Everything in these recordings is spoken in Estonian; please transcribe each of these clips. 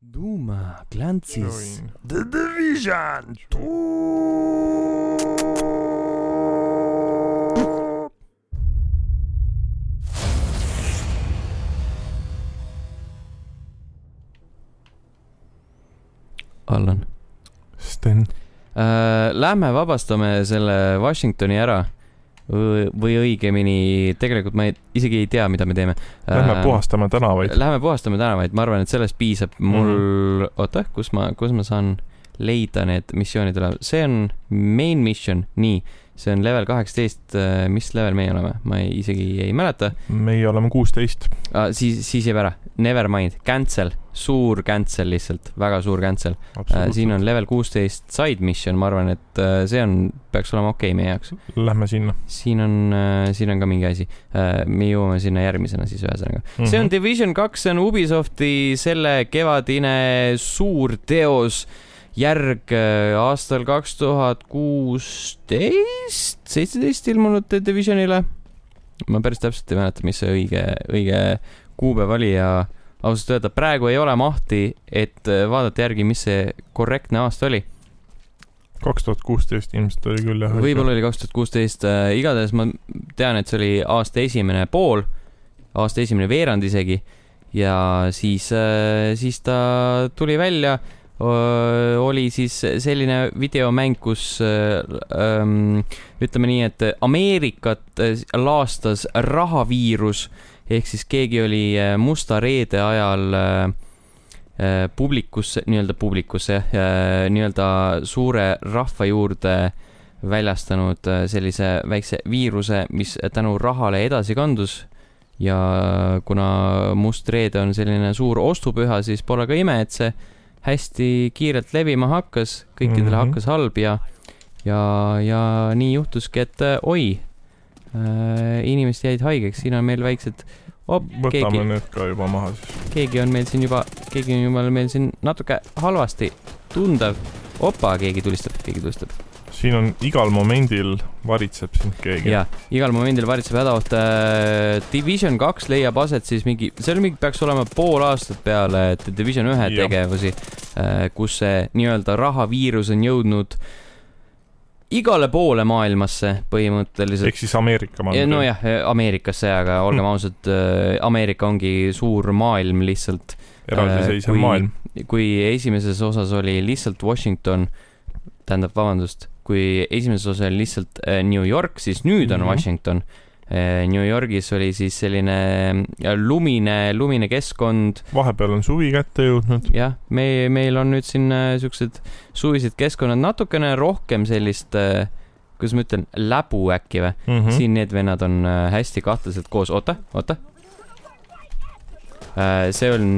Duma Glanzis The Division 2. Allan. Sten. Lähme vabastame selle Washingtoni ära. Või õigemini, tegelikult ma isegi ei tea, mida me teeme. Lähme puhastame tänavaid. Lähme puhastame tänavaid, ma arvan, et sellest piisab mul... Oota, kus ma saan leida need missioonid üle? See on main mission, nii. See on level 18, mis level meie oleme? Ma isegi ei mäleta. Meie oleme 16. Siis jääb ära. Never mind. Cancel. Suur cancel lihtsalt. Väga suur cancel. Siin on level 16 side mission. Ma arvan, et see peaks olema okei meie jaoks. Lähme sinna. Siin on ka mingi asi. Me jõuame sinna järgmisena siis ühesõnaga. See on Division 2, see on Ubisofti selle kevadine suur teos. Järg aastal 2016, 17 ilmunud Divisionile. Ma päris täpselt ei mäleta, mis see õige kuupäev oli ja ausalt öelda, praegu ei ole mahti, et vaadata järgi, mis see korrektne aasta oli. 2016 ilmselt oli küll. Võib-olla oli 2016. Igatahes ma tean, et see oli aasta esimene pool, aasta esimene veerand isegi ja siis ta tuli välja. Oli siis selline videomäng, kus ütleme nii, et Ameerikat laastas rahaviirus ehk siis keegi oli musta reede ajal publikusse, nii-öelda suure rahva juurde väljastanud sellise väikse viiruse, mis tänu rahale edasi kandus ja kuna must reede on selline suur ostupüha, siis pole ka ime, et see hästi kiirelt levima hakkas, kõikidele hakkas halb ja nii juhtuski, et inimesed jäid haigeks, siin on meil väiksed võtame need ka juba maha siis. Keegi on meil siin natuke halvasti tundav. Keegi tulistab. Siin on igal momendil varitseb siin keegi. Ja, igal momendil varitseb hädaoht. Division 2 leiab aset siis peaks olema pool aastat peale Division 1 tegevusi, kus see nii-öelda rahaviirus on jõudnud igale poole maailmasse põhimõtteliselt. Ehk siis Ameerika maailma. No jah, Ameerikasse, aga olgem ausad, Ameerika ongi suur maailm lihtsalt. Eraldiseisev maailm. Kui esimeses osas oli lihtsalt Washington, kui esimeses osas oli lihtsalt New York, siis nüüd on Washington. New Yorgis oli siis selline lumine keskkond. Vahepeal on suvi kätte jõudnud. Jah, meil on nüüd siin sellised suvised keskkonnad, natukene rohkem sellist, kuidas ma ütlen, läbu äkki või? Siin need vennad on hästi kahtlaselt koos. Oota. See on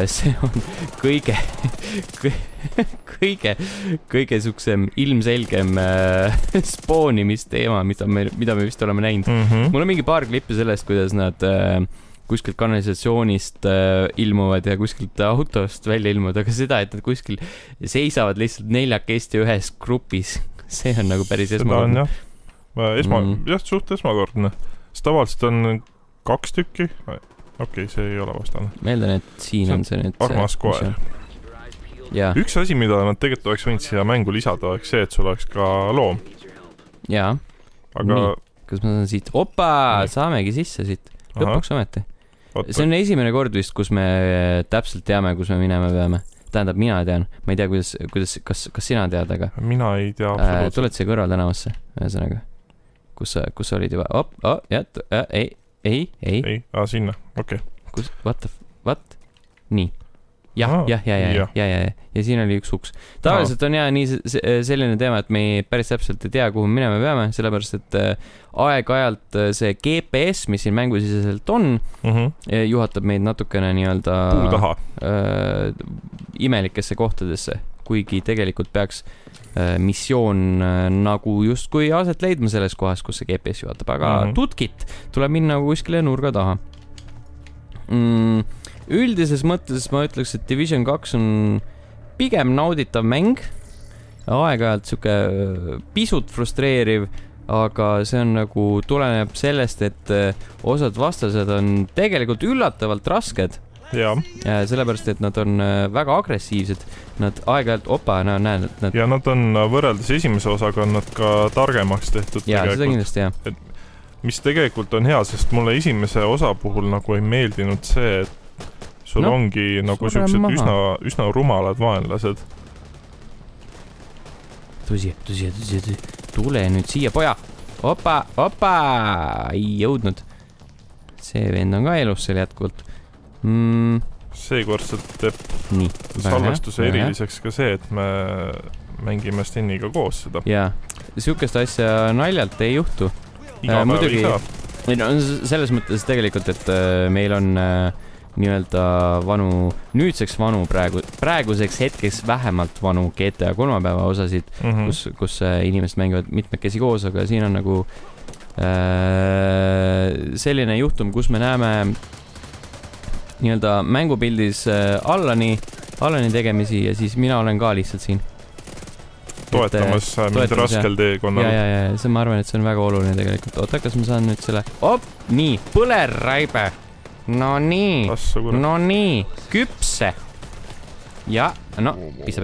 kõige suksem ilmselgem spoonimisteema, mida me vist oleme näinud. Mul on mingi paar klippi sellest, kuidas nad kuskilt kanalisatsioonist ilmuvad ja kuskilt autost välja ilmuvad, aga seda, et nad kuskil seisavad lihtsalt neljakesti ühes grupis, see on nagu päris esmakordne. Jah, suht esmakordne. Tavaliselt on 2 tükki. Okei, see ei ole vastane. Meeldan, et siin on see nüüd armas koer. Üks asi, mida nad tegelikult oleks võinud siia mängu lisada, oleks see, et sul oleks ka loom. Jaa. Aga... Nii, kas ma saan siit? Saamegi sisse siit. Lõpuks ometi. See on esimene kord vist, kus me täpselt teame, kus me minema peame. Tähendab, mina tean. Ma ei tea, kas sina tead, aga... Mina ei tea absoluutselt. Tuled siia kõrval tänavasse, ühesõnaga. Kus olid juba? Ei. Sinna, okei. What? Nii. Ja. Ja siin oli üks uks. Tavaliselt on nii selline teema, et me päris täpselt ei tea, kuhu minema peame, sellepärast, et aeg-ajalt see GPS, mis siin mängusiseselt on, juhatab meid natukene nii-öelda puu taha imelikesse kohtadesse, kuigi tegelikult peaks missioon nagu justkui aset leidma selles kohas, kus see GPS juhatab, aga tutkit tuleb minna kuskile nurga taha. Üldises mõttes ma ütleks, et Division 2 on pigem nauditav mäng, aeg-ajalt siuke pisut frustreeriv, aga see on tuleneb sellest, et osad vastased on tegelikult üllatavalt rasked sellepärast, et nad on väga agressiivsed. Nad aeg-ajalt, näen, et nad... Ja nad on võrreldes esimese osaga on nad ka targemaks tehtud. Jaa, seda kindlasti, jah. Mis tegelikult on hea, sest mulle esimese osa puhul nagu ei meeldinud see, et sul ongi nagu sellised üsna rumalad vaenlased. Tõsi. Tule nüüd siia, poja. Opa, ei jõudnud. See vend on ka elus seal jätkuvalt. Seekordselt teeb salvestuse eriliseks ka see, et me mängime Steniga koos seda. Jaa, sihukest asja naljalt ei juhtu. Iga päev ei saa. Selles mõttes tegelikult, et meil on nii-öelda nüüdseks vanu praeguseks hetkeks vähemalt vanu GTA 3 päeva osasid, kus inimesed mängivad mitmekesi koos, aga siin on nagu selline juhtum, kus me näeme nii-öelda mängupildis Allani tegemisi ja siis mina olen ka lihtsalt siin. Toetamas mind raskel teekonnal. Ja, see ma arvan, et see on väga oluline tegelikult. Oota, kas ma saan nüüd selle... nii, põlerraibe. No nii, küpse. Ja, pista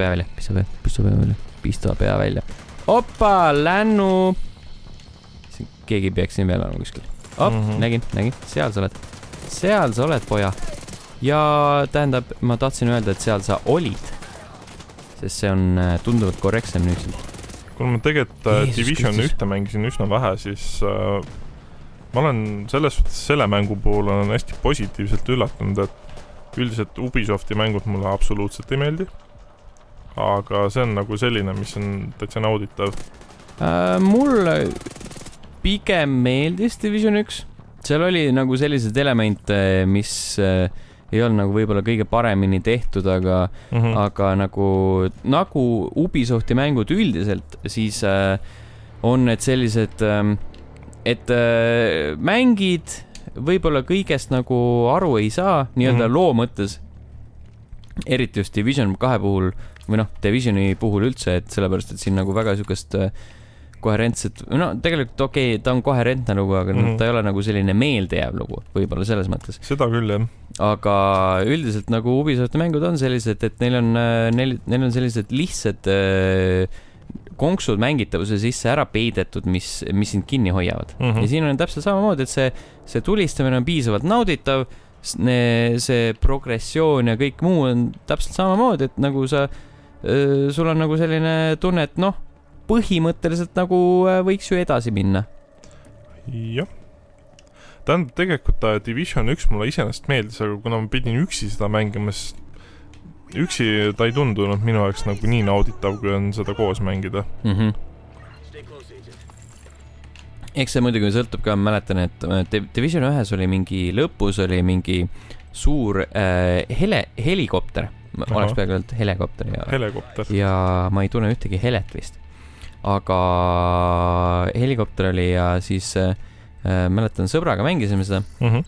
pea välja. Opa, lännu. Keegi peaks siin veel olema kuskil. Nägin, seal sa oled, poja. Ja tähendab, ma tahtsin öelda, et seal sa olid. Sest see on tunduvalt korrektsem nüüd. Kui ma tegelikult Division 1 mängisin üsna vähe, siis ma olen selles suhtes selle mängu puhul on hästi positiivselt üllatunud, et üldiselt Ubisofti mängud mulle absoluutselt ei meeldi. Aga see on nagu selline, mis on täitsa nauditav. Mulle pigem meeldis Division 1. Seal oli nagu sellised elemente, mis... ei olnud nagu võib-olla kõige paremini tehtud, aga nagu Ubisofti mängud üldiselt, siis on need sellised, et mängid võib-olla kõigest nagu aru ei saa, nii-öelda loo mõttes, eriti just Division 2 puhul, või Divisioni puhul üldse, et sellepärast, et siin nagu väga sükest koherentset, tegelikult ta on koherentne lugu, aga ta ei ole nagu selline meeldejääv lugu, võib-olla selles mõttes. Seda küll, jah. Aga üldiselt nagu Ubisofti mängud on sellised, et neil on sellised lihtsad konksud mängitavuse sisse ära peidetud, mis sind kinni hoiavad. Ja siin on täpselt samamoodi, et see tulistamine on piisavalt nauditav, see progressioon ja kõik muu on täpselt samamoodi, et nagu sul on nagu selline tunne, et põhimõtteliselt nagu võiks ju edasi minna. Jah. Tähendab, tegelikult Division 1 mulle iseenesest meeldis, aga kuna ma pidin üksi seda mängima, üksi ta ei tundunud minu jaoks nagu nii nauditav, kui on seda koos mängida. Eks see muidugi sõltub ka, ma mäletan, et Division 1 oli mingi lõpus, oli mingi suur helikopter. Oleks peaaegu öelnud helikopter. Ja ma ei tunne ühtegi helet vist. Aga helikopter oli ja siis mäletan, sõbraga mängisime seda.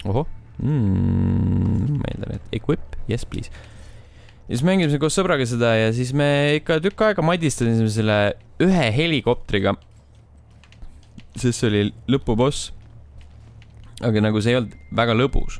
Meeldan, et equip, yes please. Ja siis mängisime koos sõbraga seda ja siis me ikka tükk aega madistasime selle ühe helikoptriga. Sest see oli lõpuboss. Aga nagu see ei olnud väga lõbus.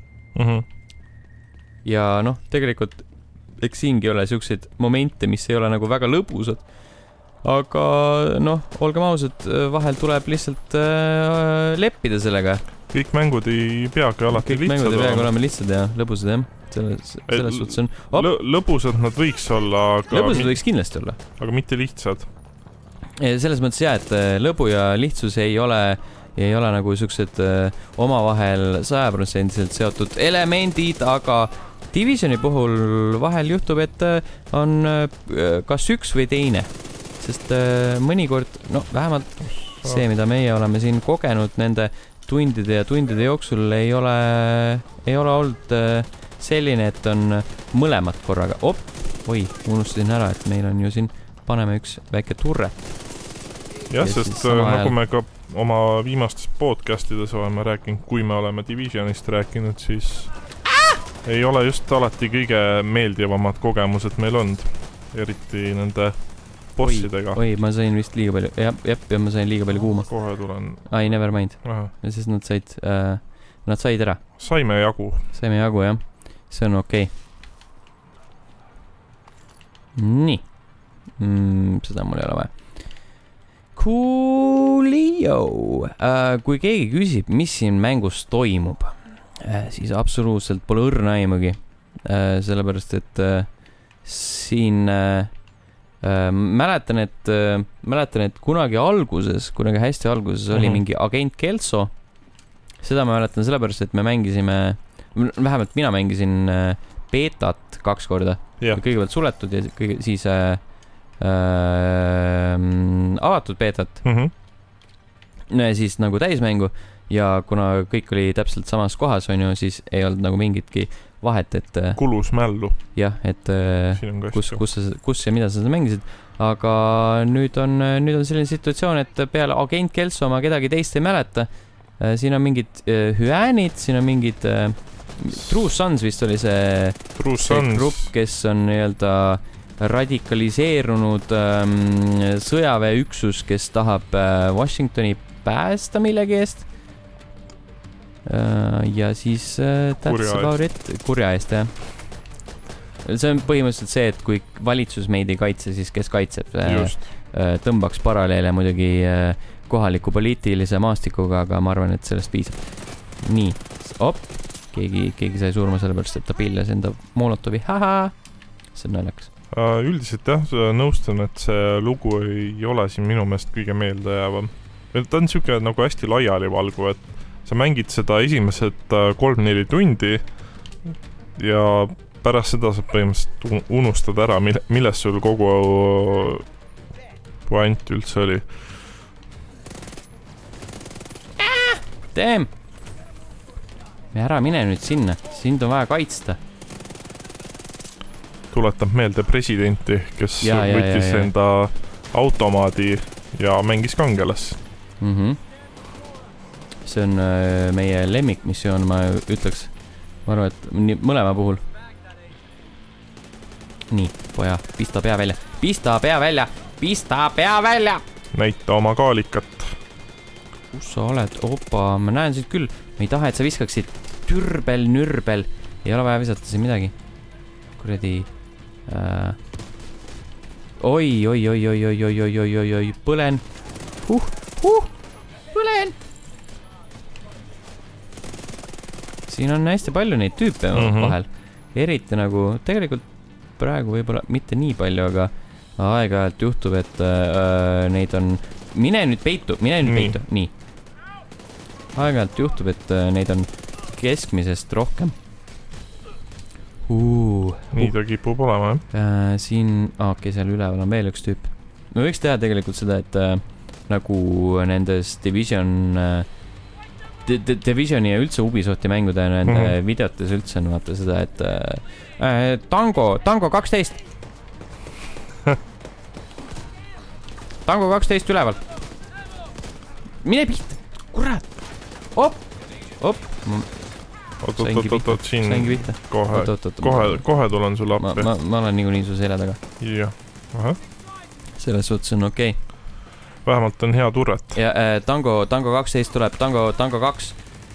Ja tegelikult eks siingi ole siukseid momente, mis ei ole nagu väga lõbusad. Aga olgem ausad, vahel tuleb lihtsalt leppida sellega. Kõik mängud ei peagi alati lihtsad. Kõik mängud ei peagi olema lihtsad ja lõbusad, jah. Selles suhtes on... Lõbusad nad võiks olla, aga... Lõbusad võiks kindlasti olla. Aga mitte lihtsad. Selles mõttes jah, et lõbu ja lihtsus ei ole nagu siuksed omavahel 100% seotud elemendid, aga Divisioni puhul vahel juhtub, et on kas üks või teine. Sest mõnikord, vähemalt see, mida meie oleme siin kogenud nende tundide jooksul ei ole olnud selline, et on mõlemad korraga. Unustasin ära, et meil on ju siin, paneme üks väike turre. Jah, sest nagu me ka oma viimastes podcastides oleme rääkinud, kui me oleme Divisionist rääkinud, siis ei ole just alati kõige meeldivamad kogemused meil olnud, eriti nende bossidega. Ma sain vist liiga palju, ja ma sain liiga palju kuuma. Kohe tulen. Ai, never mind. Sest nad said ära. Saime jagu, jah. see on okei. Nii. Seda mul ei ole vaja. Coolio. Kui keegi küsib, mis siin mängus toimub, siis absoluutselt pole õrna aimugi. Sellepärast, et siin mäletan, et kunagi hästi alguses oli mingi Agent Kelso. Seda ma mäletan sellepärast, et me mängisime, vähemalt mina mängisin beetat 2 korda. Kõigepealt suletud ja siis avatud beetat. Siis nagu täismängu ja kuna kõik oli täpselt samas kohas, on ju, siis ei olnud nagu mingitki vahet, et kulus mällu. jah, et kus ja mida sa mängisid. Aga nüüd on selline situatsioon, et peale Agent Kelso ma kedagi teist ei mäleta. Siin on mingid hüäänid, siin on mingid True Sons vist oli see grupp, kes on nii-öelda radikaliseerunud sõjaväeüksus, kes tahab Washingtoni päästa millegi eest. Ja siis kurja eest, jah. See on põhimõtteliselt see, et kui valitsus meid ei kaitse, siis kes kaitseb? Tõmbaks paralleele muidugi kohaliku poliitilise maastikuga, aga ma arvan, et sellest piisab. Nii, keegi sai surma sellepärast, et ta pilles enda Molotovi. See on naljakas. Üldiselt jah, nõustun, et see lugu ei ole siin minu meelest kõige meeldejäävam. Ta on siuke nagu hästi laialivalgu, et sa mängid seda esimesed 3-4 tundi ja pärast seda saab põhimõtteliselt unustada ära, milles sul kogu puant üldse oli. Damn! Ära mine nüüd sinna, sind on vaja kaitsta. Tuletab meelde presidenti, kes võttis enda automaadi ja mängis kangelas. See on meie lemmikmissioon, ma ütleks. Ma arvan, et mõlema puhul. Nii, poja, pista pea välja. Pista pea välja! Pista pea välja! Näita oma kaalikat. Kus sa oled? Opa, ma näen siit küll. Ma ei taha, et sa viskaksid nürbel. Ei ole vaja visata siin midagi. Kuradi... Oi, põlen. Põlen. Siin on hästi palju neid tüüpe vahel. Eriti nagu, tegelikult praegu võib-olla mitte nii palju, aga aeg-ajalt juhtub, et neid on... Mine nüüd peitu. Nii. Aeg-ajalt juhtub, et neid on keskmisest rohkem. Nii ta kipub olema, jah? Siin, seal üleval on veel üks tüüp. Me võiks teha tegelikult seda, et nagu nendes Divisioni ja üldse Ubisofti mängude nende videotes üldse on vaata seda, et Tango 12. Tango 12 üleval. Mine pihta. Kurat. Op. Oot, siin kohe tulen sulle appi. Ma olen niikuinii su selja taga. Jah. Selles suhtes on okei. Vähemalt on hea turret. Ja Tango 12 tuleb. Tango 2.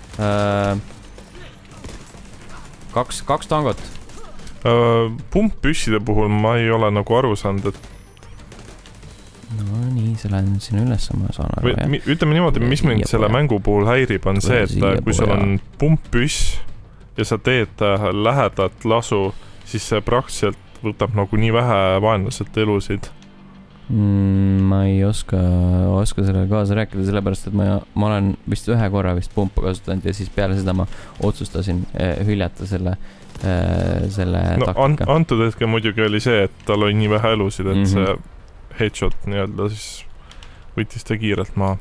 Kaks tangot. Pumppüsside puhul ma ei ole nagu aru saanud, et no nii, see lähen sinna üles, ma saan aru, jah. Ütleme niimoodi, mis mind selle mängu puhul häirib, on see, et kui sul on pumppüss ja sa teed lähedat lasu, siis see praktiliselt võtab nagu nii vähe vaenlaselt elusid. Ma ei oska sellele kaasa rääkida, sellepärast, et ma olen vist ühe korra vist pumpa kasutanud ja siis peale seda ma otsustasin hüljata selle taktika. Antud hetkel muidugi oli see, et tal oli nii vähe elusid, et see headshot nii-öelda siis võttis ta kiirelt maha.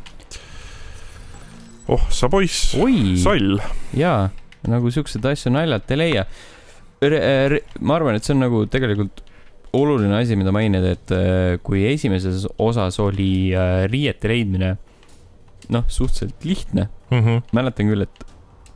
Sa poiss, sall. Jaa, nagu siuksed asju naljalt ei leia. Ma arvan, et see on nagu tegelikult oluline asi, mida mainida, et kui esimeses osas oli riiete leidmine suhteliselt lihtne. Mäletan küll, et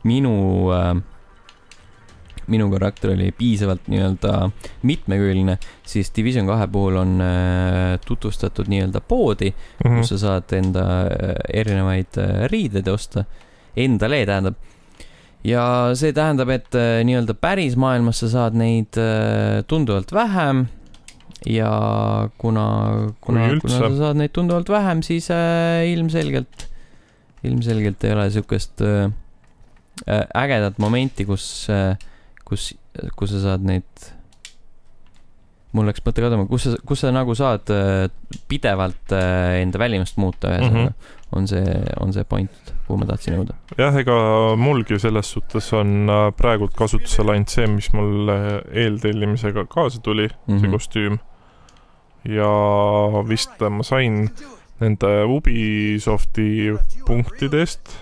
minu karakter oli piisavalt nii-öelda mitmekülgne, siis Division 2 puhul on tutvustatud nii-öelda poodi, kus sa saad enda erinevaid riided osta, endale tähendab. ja see tähendab, et nii-öelda päris maailmas sa saad neid tunduvalt vähem ja kuna sa saad neid tunduvalt vähem, siis ilmselgelt ei ole sihukest ägedat momenti, kus sa saad neid, mul läks mõte kaduma, kus sa nagu saad pidevalt enda välimust muuta ühesõnaga. On see point, kuhu ma tahtsin jõuda. Jah, ega mulgi selles suhtes on praegult kasutusel ainult see, mis mul eeltellimisega kaasa tuli, see kostüüm. Ja vist ma sain nende Ubisofti punktidest.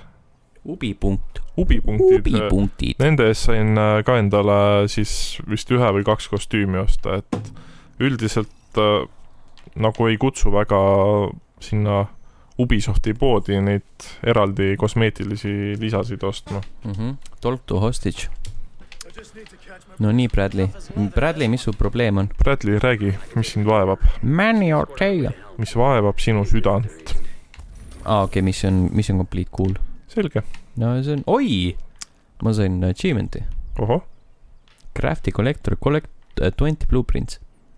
Ubipunktid. Nende eest sain ka endale siis vist 1 või 2 kostüümi osta, et üldiselt nagu ei kutsu väga sinna Ubisofti poodi neid eraldi kosmeetilisi lisasid ostma. Talk to hostage. No nii, Bradley, mis su probleem on? Bradley, räägi, mis sind vaevab? Manny Ortega. Mis vaevab sinu südant? Okei, mission complete, cool. Selge. No see on, ma sain achievementi. Oho. Crafty collector, 20 blueprints.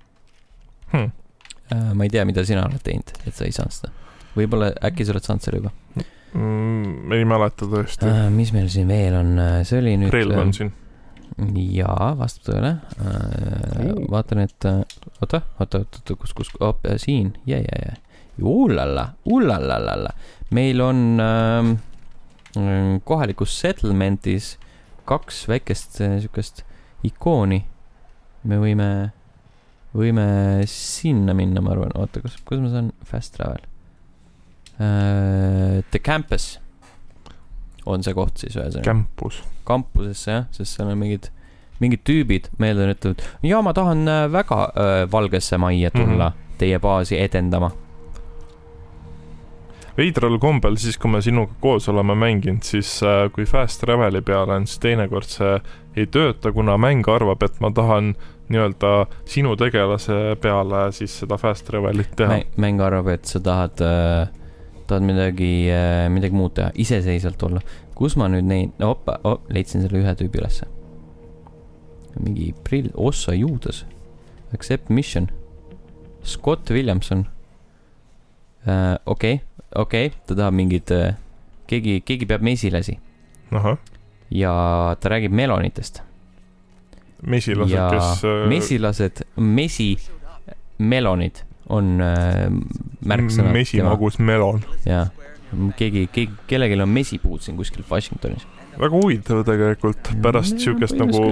Ma ei tea, mida sina oled teinud, et sa ei saanud seda. Võib-olla äkki sa oled saanud selle juba? Ei mäleta tõesti. Mis meil siin veel on? See oli nüüd... Relv on siin. Jaa, vastab tõele. Vaatan, et... Oota, kus, siin. Ja. Ullallalla. Meil on kohalikus settlementis 2 väikest sükest ikooni. Me võime sinna minna, ma arvan. Oota, kus ma saan fast travel? The Campus on see koht siis ühesõnaga. Kampusesse, jah, sest seal on mingid tüübid meelde ütlevad, ja ma tahan väga valgesse majja tulla teie baasi edendama. Veidral kombel siis, kui me sinuga koos oleme mänginud, siis kui fast traveli peale on, siis teinekord see ei tööta, kuna mäng arvab, et ma tahan nii-öelda sinu tegelase peale siis seda fast travelit teha. Mäng arvab, et sa tahad midagi muud teha, iseseisvalt olla. Kus ma nüüd neid, leidsin selle ühe tüübi ülesse. Mingi Ossa Juudas. Accept mission. Scott Williamson. Okei, ta tahab mingid, keegi peab mesilasi. Aha. Ja ta räägib melonitest. Mesilased, ja kes... melonid on märksõnad. Mesimagus melon. Jaa. Kellelgi on mesipuud siin kuskil Washingtonis. Väga huvitav tegelikult pärast siukest nagu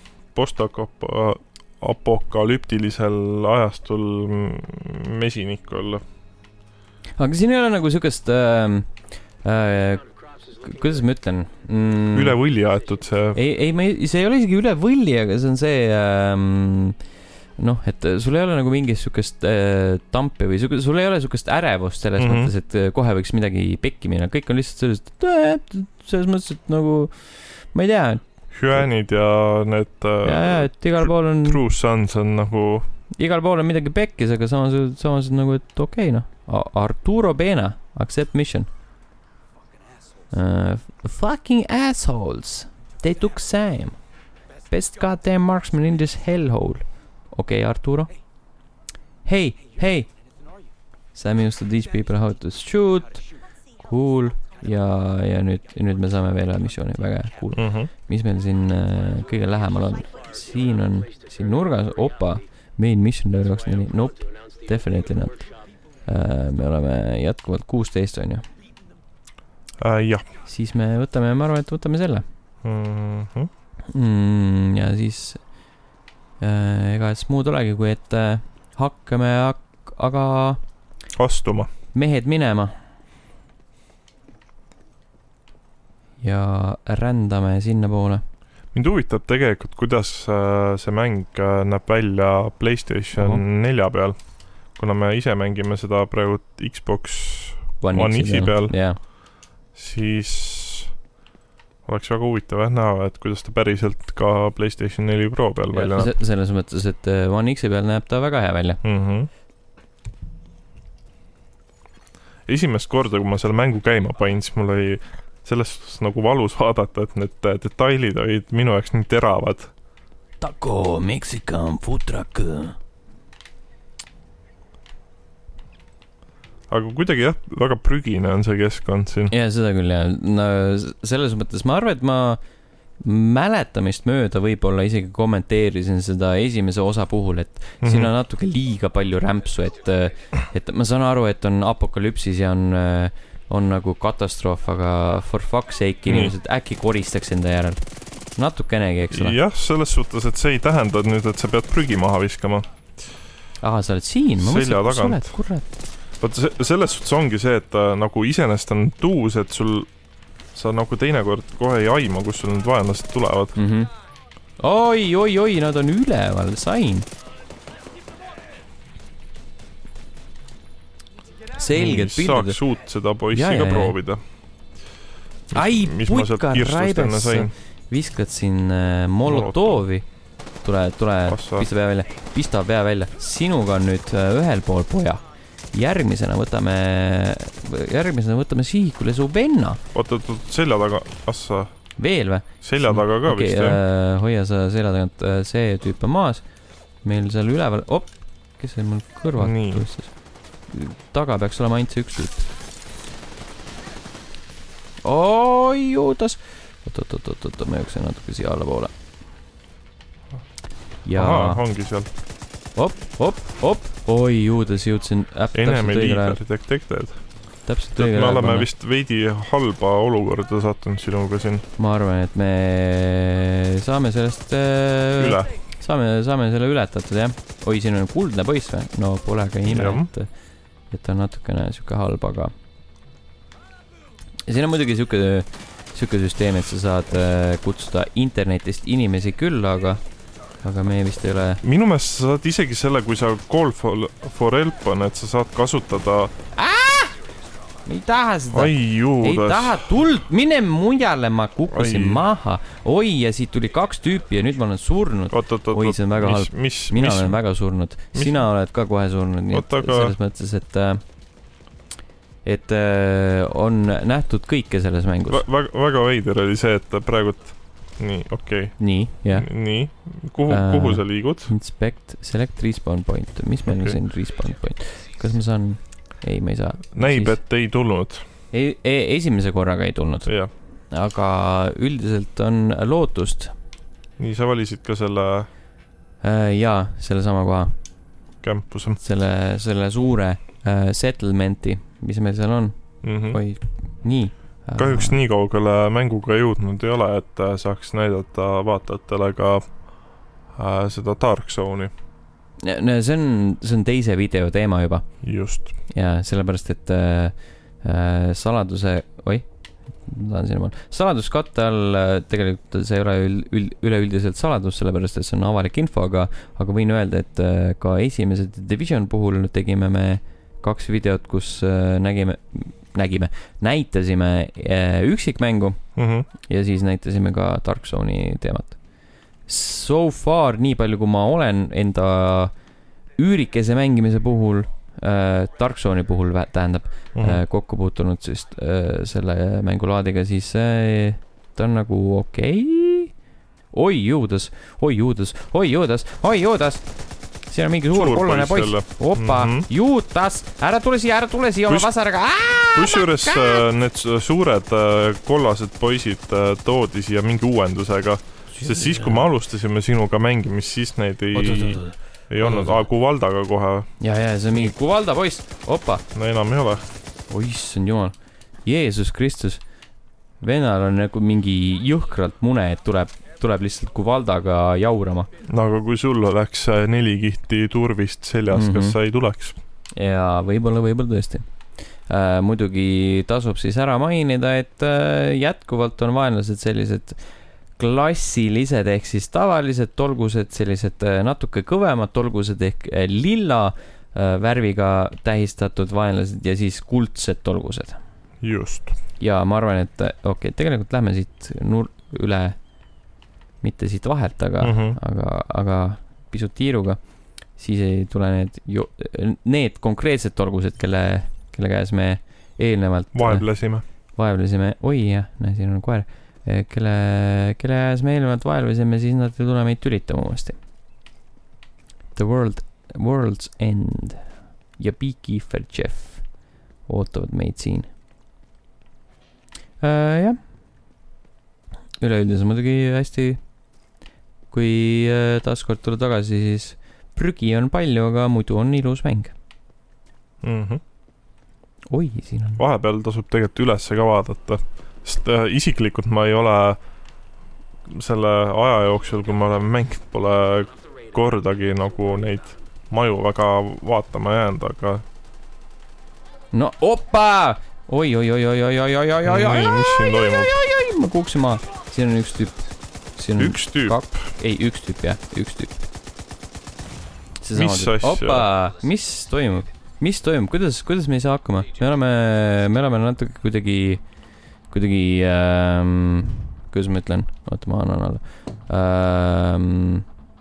postapokalüptilisel ajastul mesinik olla. Aga siin ei ole nagu siukest kuidas ma ütlen? Üle võlli aetud see. See ei ole isegi üle võlli, aga see on see et sul ei ole nagu mingist sukest tampi või sul ei ole sukest ärevust selles mõttes, et kohe võiks midagi pekki minna. Kõik on lihtsalt selles mõttes, et nagu ma ei tea. Hüänid ja need et igal pool on True Sons on nagu igal pool on midagi pekkis, aga samas nagu, et okei, Arturo Pena, accept mission. Fucking assholes. They took Sam. Best goddamn marksman in this hellhole. Okei, Arturo. Hey. Sam used to teach people how to shoot. Cool. Ja nüüd me saame veel missiooni. Väga cool. Mis meil siin kõige lähemal on? Siin nurgas. Opa. Main mission level 24. Nope. Definitely not. Me oleme jätkuvalt 16, on ju? Jah. Siis me võtame, ma arvan, et võtame selle. Ja siis ega et muud olegi, kui et hakkame aga astuma. Mehed minema. Ja rändame sinna poole. Mind huvitab tegelikult, kuidas see mäng näeb välja PlayStation 4 peal. Kuna me ise mängime seda praegu Xbox One X-i peal, siis oleks väga huvitav näha, et kuidas ta päriselt ka PlayStation 4 Pro peal välja näeb. Selles mõttes, et One X-i peal näeb ta väga hea välja. Esimest korda, kui ma selle mängu käima panin, siis mul oli selles suhtes nagu valus vaadata, et need detailid olid minu jaoks nii teravad. Taco, Mexican, food truck. Aga kuidagi jah, väga prügine on see keskkond siin. Ja seda küll, jah. No, selles mõttes ma arvan, et ma mäletamist mööda võib-olla isegi kommenteerisin seda esimese osa puhul, et siin on natuke liiga palju rämpsu, et ma saan aru, et on apokalüpsis ja on nagu katastroof, aga for fuck's sake inimesed äkki koristaks enda järel. Natukenegi, eks ole? Jah, selles suhtes, et see ei tähenda nüüd, et sa pead prügi maha viskama. Aha, sa oled siin? Ma mõtlesin, kus sa oled, kurat. Vaata, selles suhtes ongi see, et nagu iseenesest on tuus, et sa nagu teinekord kohe ei aima, kus sul need vaenlased tulevad. Oi, nad on üleval, sain. Selgelt pildid. Saaks uut seda poissi ka proovida. Ai, putka raibes. Viskad siin Molotovi. Tule, pista pea välja. Sinuga on nüüd ühel pool poja. Järgmisena võtame sihikule su venna. Oota, selja taga, assa. Veel või? Selja taga ka vist, jah. Hoia sa selja tagant, see tüüp on maas. Meil seal üleval, kes see mul kõrvad tõustas? Taga peaks olema ainult see üks tüüp. Oi, juudas. Oot, ma jooksen natuke siia alla poole. Aha, ongi seal. Op. Oi, juudas jõudsin Enemy leader detected. Täpselt õige me oleme vist veidi halba olukorda sattunud sinuga siin. Ma arvan, et me saame sellest üle. Saame selle ületatud, jah. Oi, siin on kuldne poiss või? No pole ka ime, et on natukene siuke halb, aga ja siin on muidugi siuke süsteem, et sa saad kutsuda internetist inimesi küll, aga me vist ei ole... Minu meelest sa saad isegi selle, kui sa Call for Help on, et sa saad kasutada... Ei taha seda. Ai, juudas. Ei taha tuld. Mine mujale, ma kukkusin maha. Oi, ja siit tuli 2 tüüpi ja nüüd ma olen surnud. Oi, see on väga halb. Mina olen väga surnud. Sina oled ka kohe surnud. Nii et selles mõttes, et on nähtud kõike selles mängus. Väga veider oli see, et praegult... Nii, okei. Nii, jah. Nii, kuhu sa liigud? Inspect, select respawn point. Mis meil on siin respawn point? Kas ma saan... Ei, ma ei saa. Näib, et ei tulnud. Esimese korraga ei tulnud. Ja. Aga üldiselt on lootust. Nii, sa valisid ka selle... Jaa, selle sama koha. Campuse. Selle suure settlementi, mis meil seal on. Oi, nii. Kahjuks nii kaugele mänguga jõudnud ei ole, et saaks näidata vaatajatele ka seda Dark Zone'i. See on teise video teema juba. Just. Ja sellepärast, et saladuse... Oi, ma tahan sinna pool. Saladuskatte all tegelikult see ei ole üleüldiselt saladus, sellepärast, et see on avalik info, aga võin öelda, et ka esimese Division puhul tegime me 2 videot, kus näitasime üksikmängu ja siis näitasime ka Dark Zone'i teemat. So far, nii palju kui ma olen enda üürikese mängimise puhul, Dark Zone'i puhul tähendab kokku puutunud sest, selle mängulaadiga, siis ta on nagu okei. Oi juudas. Siin on mingi suur kollane poiss. Opa, juutas. Ära tule siia oma vasaraga. Kusjuures need suured kollased poisid toodi siia mingi uuendusega. Sest siis, kui me alustasime sinuga mängimist, siis neid ei olnud. Kuvaldaga kohe. Ja, see on mingi Kuvalda poiss. Opa. No enam ei ole. Oissand jumal. Jeesus Kristus. Venal on nagu mingi jõhkralt mune, et tuleb lihtsalt Kuvaldaga jaurama. No aga kui sul oleks 4 kihti turvist seljas, kas sa ei tuleks? Ja võib-olla tõesti. Muidugi tasub siis ära mainida, et jätkuvalt on vaenlased sellised klassilised ehk siis tavalised tolgused, sellised natuke kõvemad tolgused ehk lilla värviga tähistatud vaenlased ja siis kuldsed tolgused. Just. Ja ma arvan, et tegelikult lähme siit üle, mitte siit vahelt, aga pisut tiiruga, siis ei tule need konkreetsed tolgused, kelle käes me eelnevalt vaevlesime, oi jah, näe, siin on koer, kelle ajas me eelnevalt vaevlesime, siis nad ei tule meid tülitama uuesti. World's End ja Beekeeper Jeff ootavad meid siin. Jah. Üleüldiselt muidugi hästi, kui taaskord tulla tagasi, siis prügi on palju, aga muidu on ilus mäng. Oi, siin on. Vahepeal tasub tegelikult ülesse ka vaadata, sest isiklikult ma ei ole selle aja jooksul, kui ma olen mänginud, pole kordagi nagu neid maju väga vaatama jäänud, aga no opa! Oi, mis siin toimub? Ma kuuksin maa. Siin on üks tüüp. Üks tüüp? Ei, üks tüüp, jah. Üks tüüp. Mis asja? Opa! Mis toimub? Kuidas me ei saa hakkama? Me oleme natuke kuidagi kuidas ma ütlen? Oota, ma annan alla.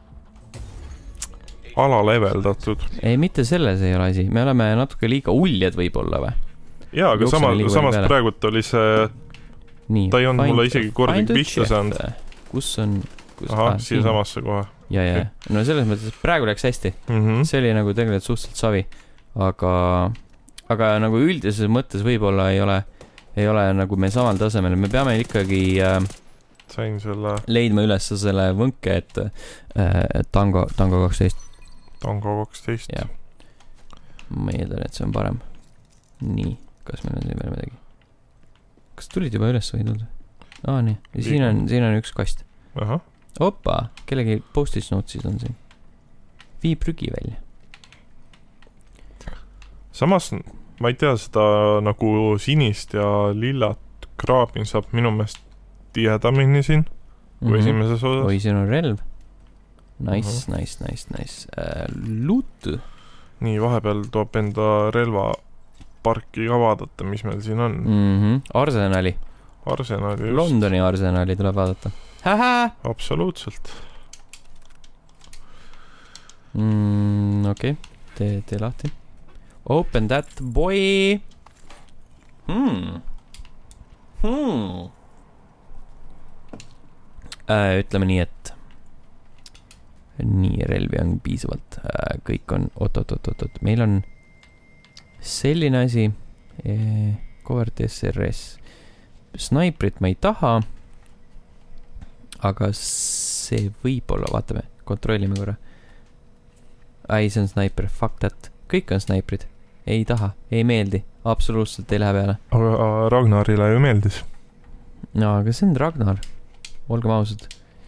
Alaleveldatud. Ei, mitte selles ei ole asi. Me oleme natuke liiga uljad võib-olla või? Jaa, aga samas praegult oli see... Nii, ta ei olnud mulle isegi kordagi pihta saanud. Kus on... Aha, siia samasse kohe. Ja. No selles mõttes, praegu läks hästi. See oli nagu tegelikult suhteliselt savi. Aga nagu üldises mõttes võib-olla ei ole nagu me samal tasemel. Me peame ikkagi sain selle... leidma üles selle võnke, et Tango 12. Tango 12. Ja. Ma eeldan, et see on parem. Nii, kas meil on siin veel midagi? Kas tulid juba üles või tulnud? Nii. Ja siin on üks kast. Aha. Opa, kellegi post-it notesid on siin. Vii prügi välja. Samas, ma ei tea, seda nagu sinist ja lillat kraabin saab minu meelest tihedamini siin kui esimeses osas. Oi, siin on relv. Nice. Loot. Nii, vahepeal toob enda relvaparki ka vaadata, mis meil siin on. Arsenali, just. Londoni Arsenali tuleb vaadata. Absoluutselt. Okei, tee lahti. Open that boy. Ütleme nii, et nii relvi on piisavalt. Kõik on, oot. Meil on selline asi. Covert SRS. Snaiprit ma ei taha. Aga see võib olla, vaatame, kontrollime korra. See on snaiper, fuck that. Kõik on snaiprid. Ei taha, ei meeldi. Absoluutselt ei lähe peale. Aga Ragnarile ju meeldis. No, aga see on Ragnar. Olgem ausad.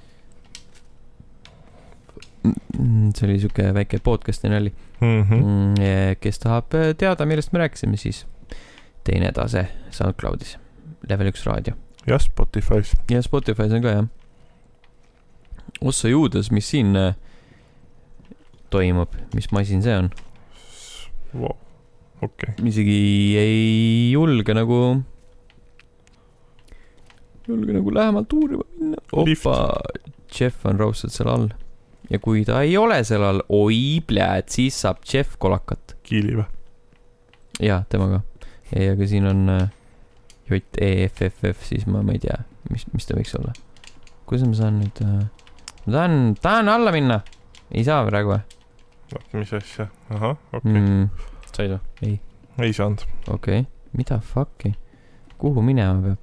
See oli siuke väike podcasti nali. Kes tahab teada, millest me rääkisime, siis teine tase SoundCloudis. Level 1 raadio. Ja Spotify's. Ja Spotify's on ka, jah. Ossa juudas, mis siin toimub, mis masin see on? Wow. Okay. Isegi ei julge nagu lähemalt uurima minna. Opa, Jeff on raudselt seal all. Ja kui ta ei ole seal all, oi pljääd, siis saab Jeff kolakat. Kiili või? Jaa, tema ka. Ei, aga siin on JEFFF, siis ma ei tea, mis ta võiks olla. Kuidas ma saan nüüd... Ma tahan alla minna. Ei saa praegu või? Mis asja? Aha, okei. Said või? Ei saanud. Okei. Mida fucki? Kuhu minema peab?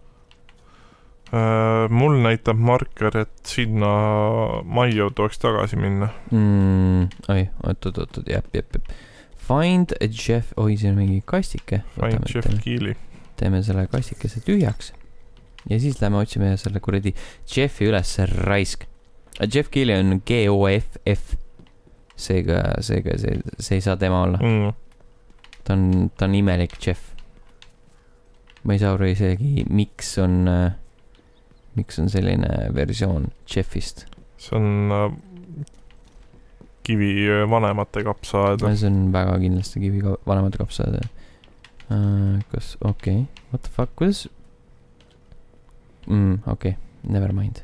Mul näitab marker, et sinna majju tuleks tagasi minna. Oi, oot, jääb. Find a Jeff, oi, see on mingi kastike. Find Jeff Keely. Teeme selle kastikese tühjaks. Ja siis lähme otsime selle kuradi Jeffi üles raisk. Jeff Keely on GOFF. Seega see ei saa tema olla. Ta on imelik Jeff. Ma ei saa aru isegi, miks on selline versioon Jeffist. See on kivi vanemate kapsaaed. See on väga kindlasti kivi vanemate kapsaaed. Kas, okei. What the fuck, kuidas? Okei, never mind.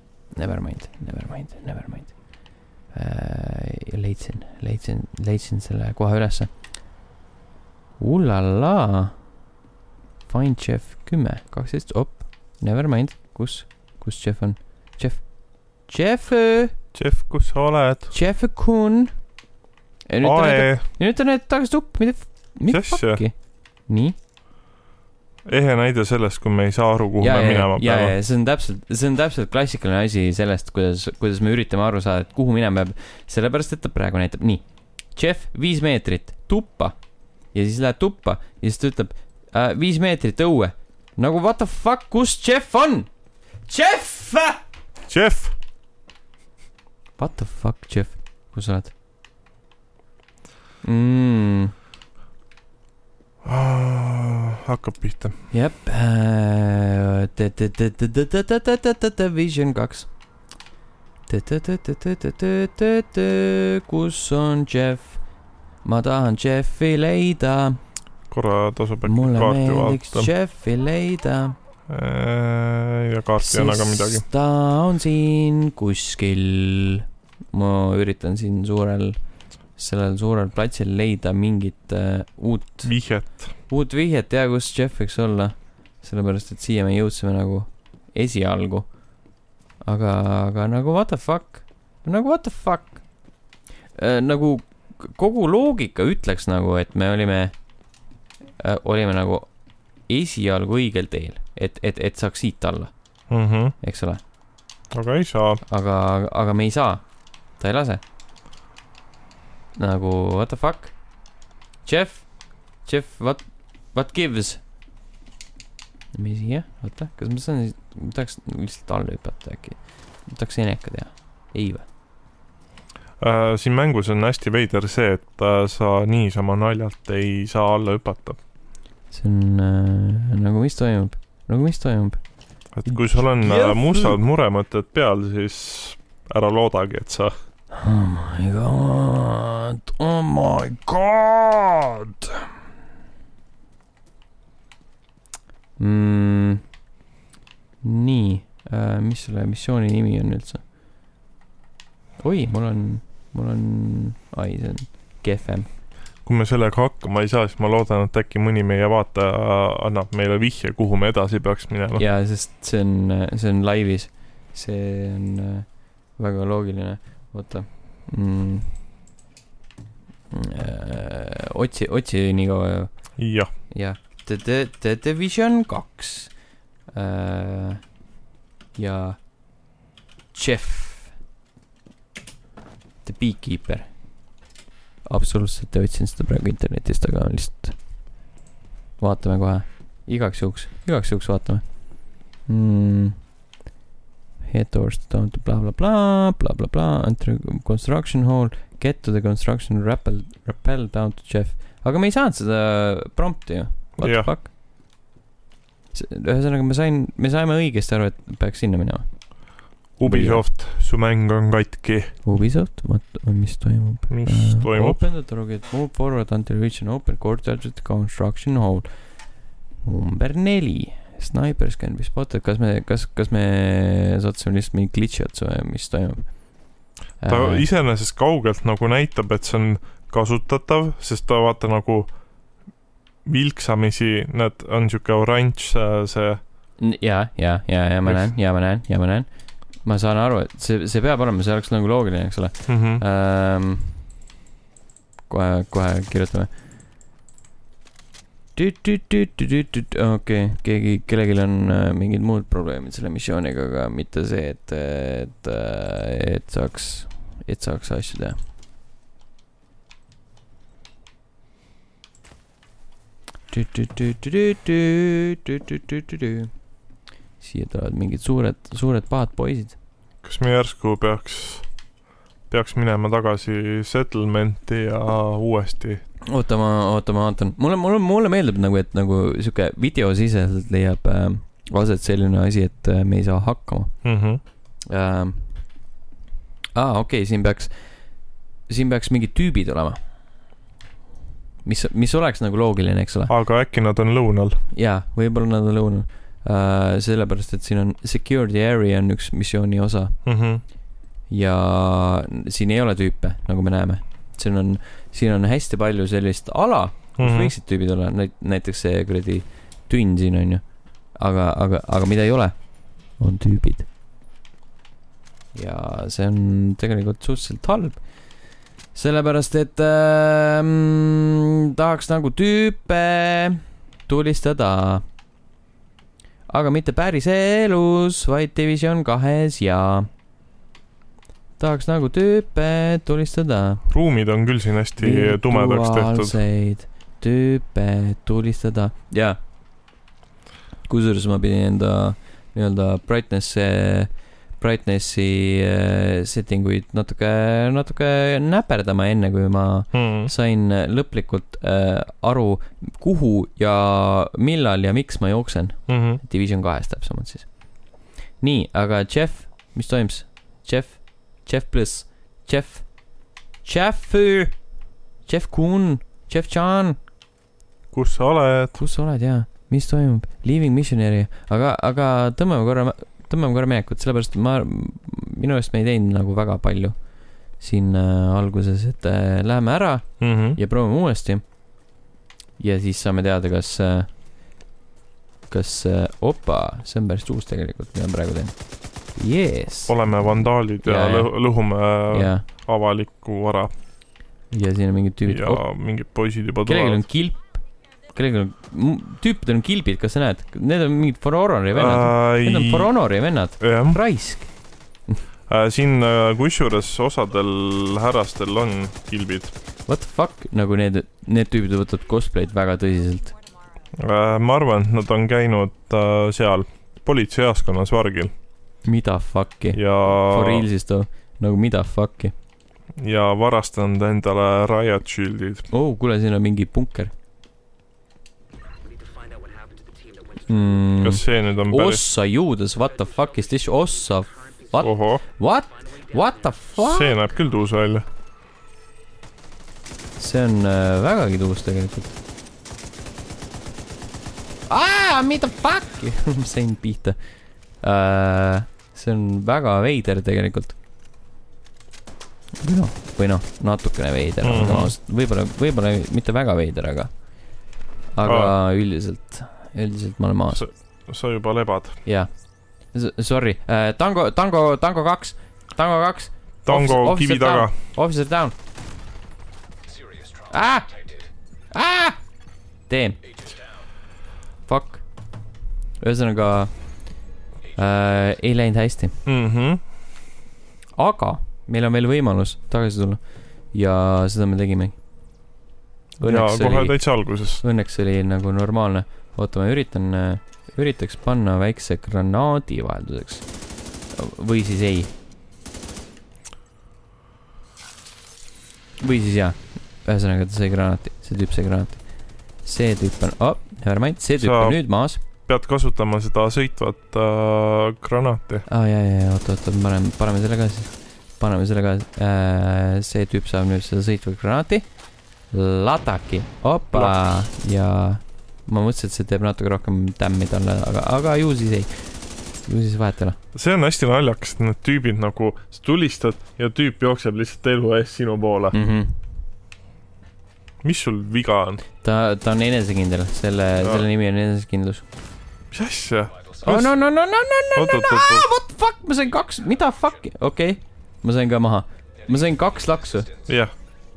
Leidsin selle koha ülesse. Ullala. Find Jeff 10, 12, never mind, kus Jeff on? Jeff, kus sa oled? Jeff Kun. Nüüd ta need tagasi tupp, mida fuck'i? Nii? Ehe näide sellest, kui me ei saa aru, kuhu me minema peame. Ja, see on täpselt klassikaline asi sellest, kuidas me üritame aru saada, et kuhu minema peab. Sellepärast, et ta praegu näitab nii. Jeff, 5 meetrit, tuppa. Ja siis läheb tuppa ja siis ta ütleb 5 meetrit õue. Nagu what the fuck, kus Jeff on? Jeff! What the fuck, Jeff? Kus sa oled? Hakkab pihta. Jep. Vision 2. Kus on Jeff? Ma tahan Jeffi leida. Korra tasub äkki mulle kaarti meeldiks vaata. Jeffi leida. Ja kaarti on aga midagi. Sest ta on siin kuskil. Ma üritan siin sellel suurel platsil leida mingit uut vihjet ja kus Jeff võiks olla. Sellepärast, et siia me jõudsime nagu esialgu. Aga nagu what the fuck? Nagu kogu loogika ütleks nagu, et me olime nagu esialgu õigel teel, et saaks siit alla. Eks ole? Aga ei saa. Aga me ei saa. Ta ei lase. Nagu, what the fuck? Jeff, what gives? Mis siia? Oota, kas ma saan tahaks lihtsalt alla hüpata äkki? Tahaks eneka teha. Ei või? Siin mängus on hästi veider see, et sa niisama naljalt ei saa alla hüpata. See on nagu mis toimub? Et kui sul on mustad muremõtted peal, siis ära loodagi, et sa... Oh my god! Nii, mis selle missiooni nimi on üldse? Oi, mul on see on GFM. Kui me sellega hakkama ei saa, siis ma loodan, et äkki mõni meie vaata annab meile vihje, kuhu me edasi peaks minema. Jaa, sest see on laivis. See on väga loogiline. Oota. Otsi nii kaua. Jah. Jah. The Division 2. Ja Jeff. The Beekeeper. Absoluutselt ei otsin seda praegu internetist, aga lihtsalt vaatame kohe. Igaks juhuks vaatame. Head towards down to blah blah blah blah blah blah enter construction hall, get to the construction, rappel down to Jeff. Aga me ei saanud seda prompti ju. What the fuck? Ühesõnaga me saime õigesti aru, et peaks sinna minema. Ubisoft, su mäng on katki. Ubisoft, mis toimub? Open the door, get move forward until reach an open courtyard to the construction hall. Number 4. Snipers can be spotted. Kas me saatsime lihtsalt mingi glitchi otsa või mis toimub? Ta iseenesest kaugelt nagu näitab, et see on kasutatav, sest ta vaata nagu vilksamisi, need on siuke oranž see... Ja ma näen. Ma saan aru, et see peab olema, see oleks nagu loogiline, eks ole. Kohe kirjutame. Okei, kellelgi on mingid muud probleemid selle missiooniga, aga mitte see, et saaks asju teha. Siia tulevad mingid suured pahad poisid. Kas me järsku peaks minema tagasi settlementi ja uuesti? Oota, ma vaatan. Mulle meeldib nagu, et nagu siuke videosiseselt leiab aset selline asi, et me ei saa hakkama. Okei, siin peaks mingid tüübid olema. Mis oleks nagu loogiline, eks ole? Aga äkki nad on lõunal? Jaa, võib-olla nad on lõunal. Sellepärast, et siin on Secure the Area on üks missiooni osa. Ja siin ei ole tüüpe, nagu me näeme. Siin on hästi palju sellist ala, kus võiksid tüübid olla. Näiteks see kuradi tünn siin on ju. Aga mida ei ole, on tüübid. Ja see on tegelikult suhteliselt halb. Sellepärast, et tahaks nagu tüüpe tulistada. Aga mitte päris elus, vaid Division 2 ja tahaks nagu tüüpe tulistada. Ruumid on küll siin hästi tumedaks tehtud. Virtuaalseid tüüpe tulistada. Ja kusjuures ma pidin enda nii-öelda brightnessi settinguid natuke näperdama enne, kui ma sain lõplikult aru, kuhu ja millal ja miks ma jooksen. Division 2 täpsemalt siis. Nii, aga Jeff, mis toimus? Jeff Bliss, Jeff Kuhn, Jeff John. Kus sa oled, jaa? Mis toimub? Leaving Missionary, aga tõmbame korra minekut, sellepärast minu eest me ei teinud nagu väga palju siin alguses, et läheme ära ja proovime uuesti. Ja siis saame teada, kas opa, see on päris uus tegelikult, mida ma praegu teen. Yes. Oleme vandaalid ja lõhume avalikku vara. Ja siin on mingid tüübid. Ja mingid poisid juba tulevad. Kellelgi on kilp. Tüüpidel on kilbid, kas sa näed? Need on mingid For Honori vennad. Need on For Honori vennad. Raisk. Siin kusjuures osadel härrastel on kilbid. What the fuck? Nagu need tüübid võtavad cosplay'd väga tõsiselt. Ma arvan, et nad on käinud seal politseiaskonnas vargil. Mida fuck'i? For realsist too. Nagu mida fuck'i? Ja varastanud endale riot shieldid. Kuule, siin on mingi bunker. Kas see nüüd on päris... Ossa juudas, what the fuck is this? Ossa, what the fuck? See näeb küll tuus välja. See on vägagi tuus tegelikult. Mida fuck? Ma sain pihta. See on väga veider tegelikult. Või natukene veider. Võib-olla mitte väga veider, aga üldiselt ma olen maas. Sa juba lebad. Jaa. Sorry. Tango 2. Tango kivi taga. Officer down. Damn. Fuck. Ühesõnaga ei läinud hästi. Aga meil on veel võimalus tagasi tulla. Ja seda me tegime. Ja kohe täitsa alguses. Õnneks oli nagu normaalne. Oota, ma üritaks panna väikse granaadi vahelduseks. Või siis ei. Või siis jah. Ühesõnaga, ta sai granaati. See tüüp sai granaati. See tüüp on... nevermind. See tüüp on nüüd maas. Pead kasutama seda sõitvat granaati. Oota, paneme selle ka siis. See tüüp saab nüüd seda sõitvat granaati. Lataki. Opa. Ja... ma mõtlesin, et see teeb natuke rohkem tämmi talle, aga ju siis ei. Ju siis vahetele. See on hästi naljakas, et need tüübid nagu tulistad ja tüüp jookseb lihtsalt elu eest sinu poole. Mis sul viga on? Ta on enesekindel. Selle nimi on enesekindlus. Mis asja? No. What the fuck? Ma sain 2. Mida fuck? Okei. Ma sain ka maha. Ma sain 2 laksu. Jah.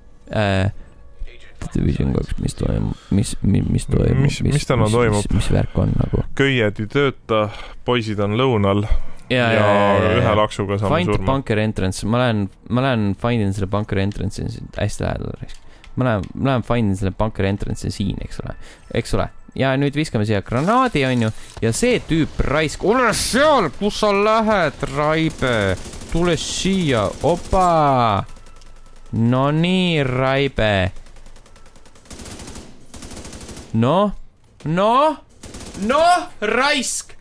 Division 2, mis toimub? Mis täna toimub? Mis värk on nagu? Köied ei tööta, poisid on lõunal ja ühe laksuga saame surma. Find bunker entrance. Ma lähen findin selle bunker entrance hästi lähedal. Ma lähen findin selle bunker entrance siin, eks ole. Ja nüüd viskame siia granaadi, on ju. Ja see tüüp raisk. Ole seal, kus sa lähed, Raibe. Tule siia. Opa. No nii, Raibe. No, raisk!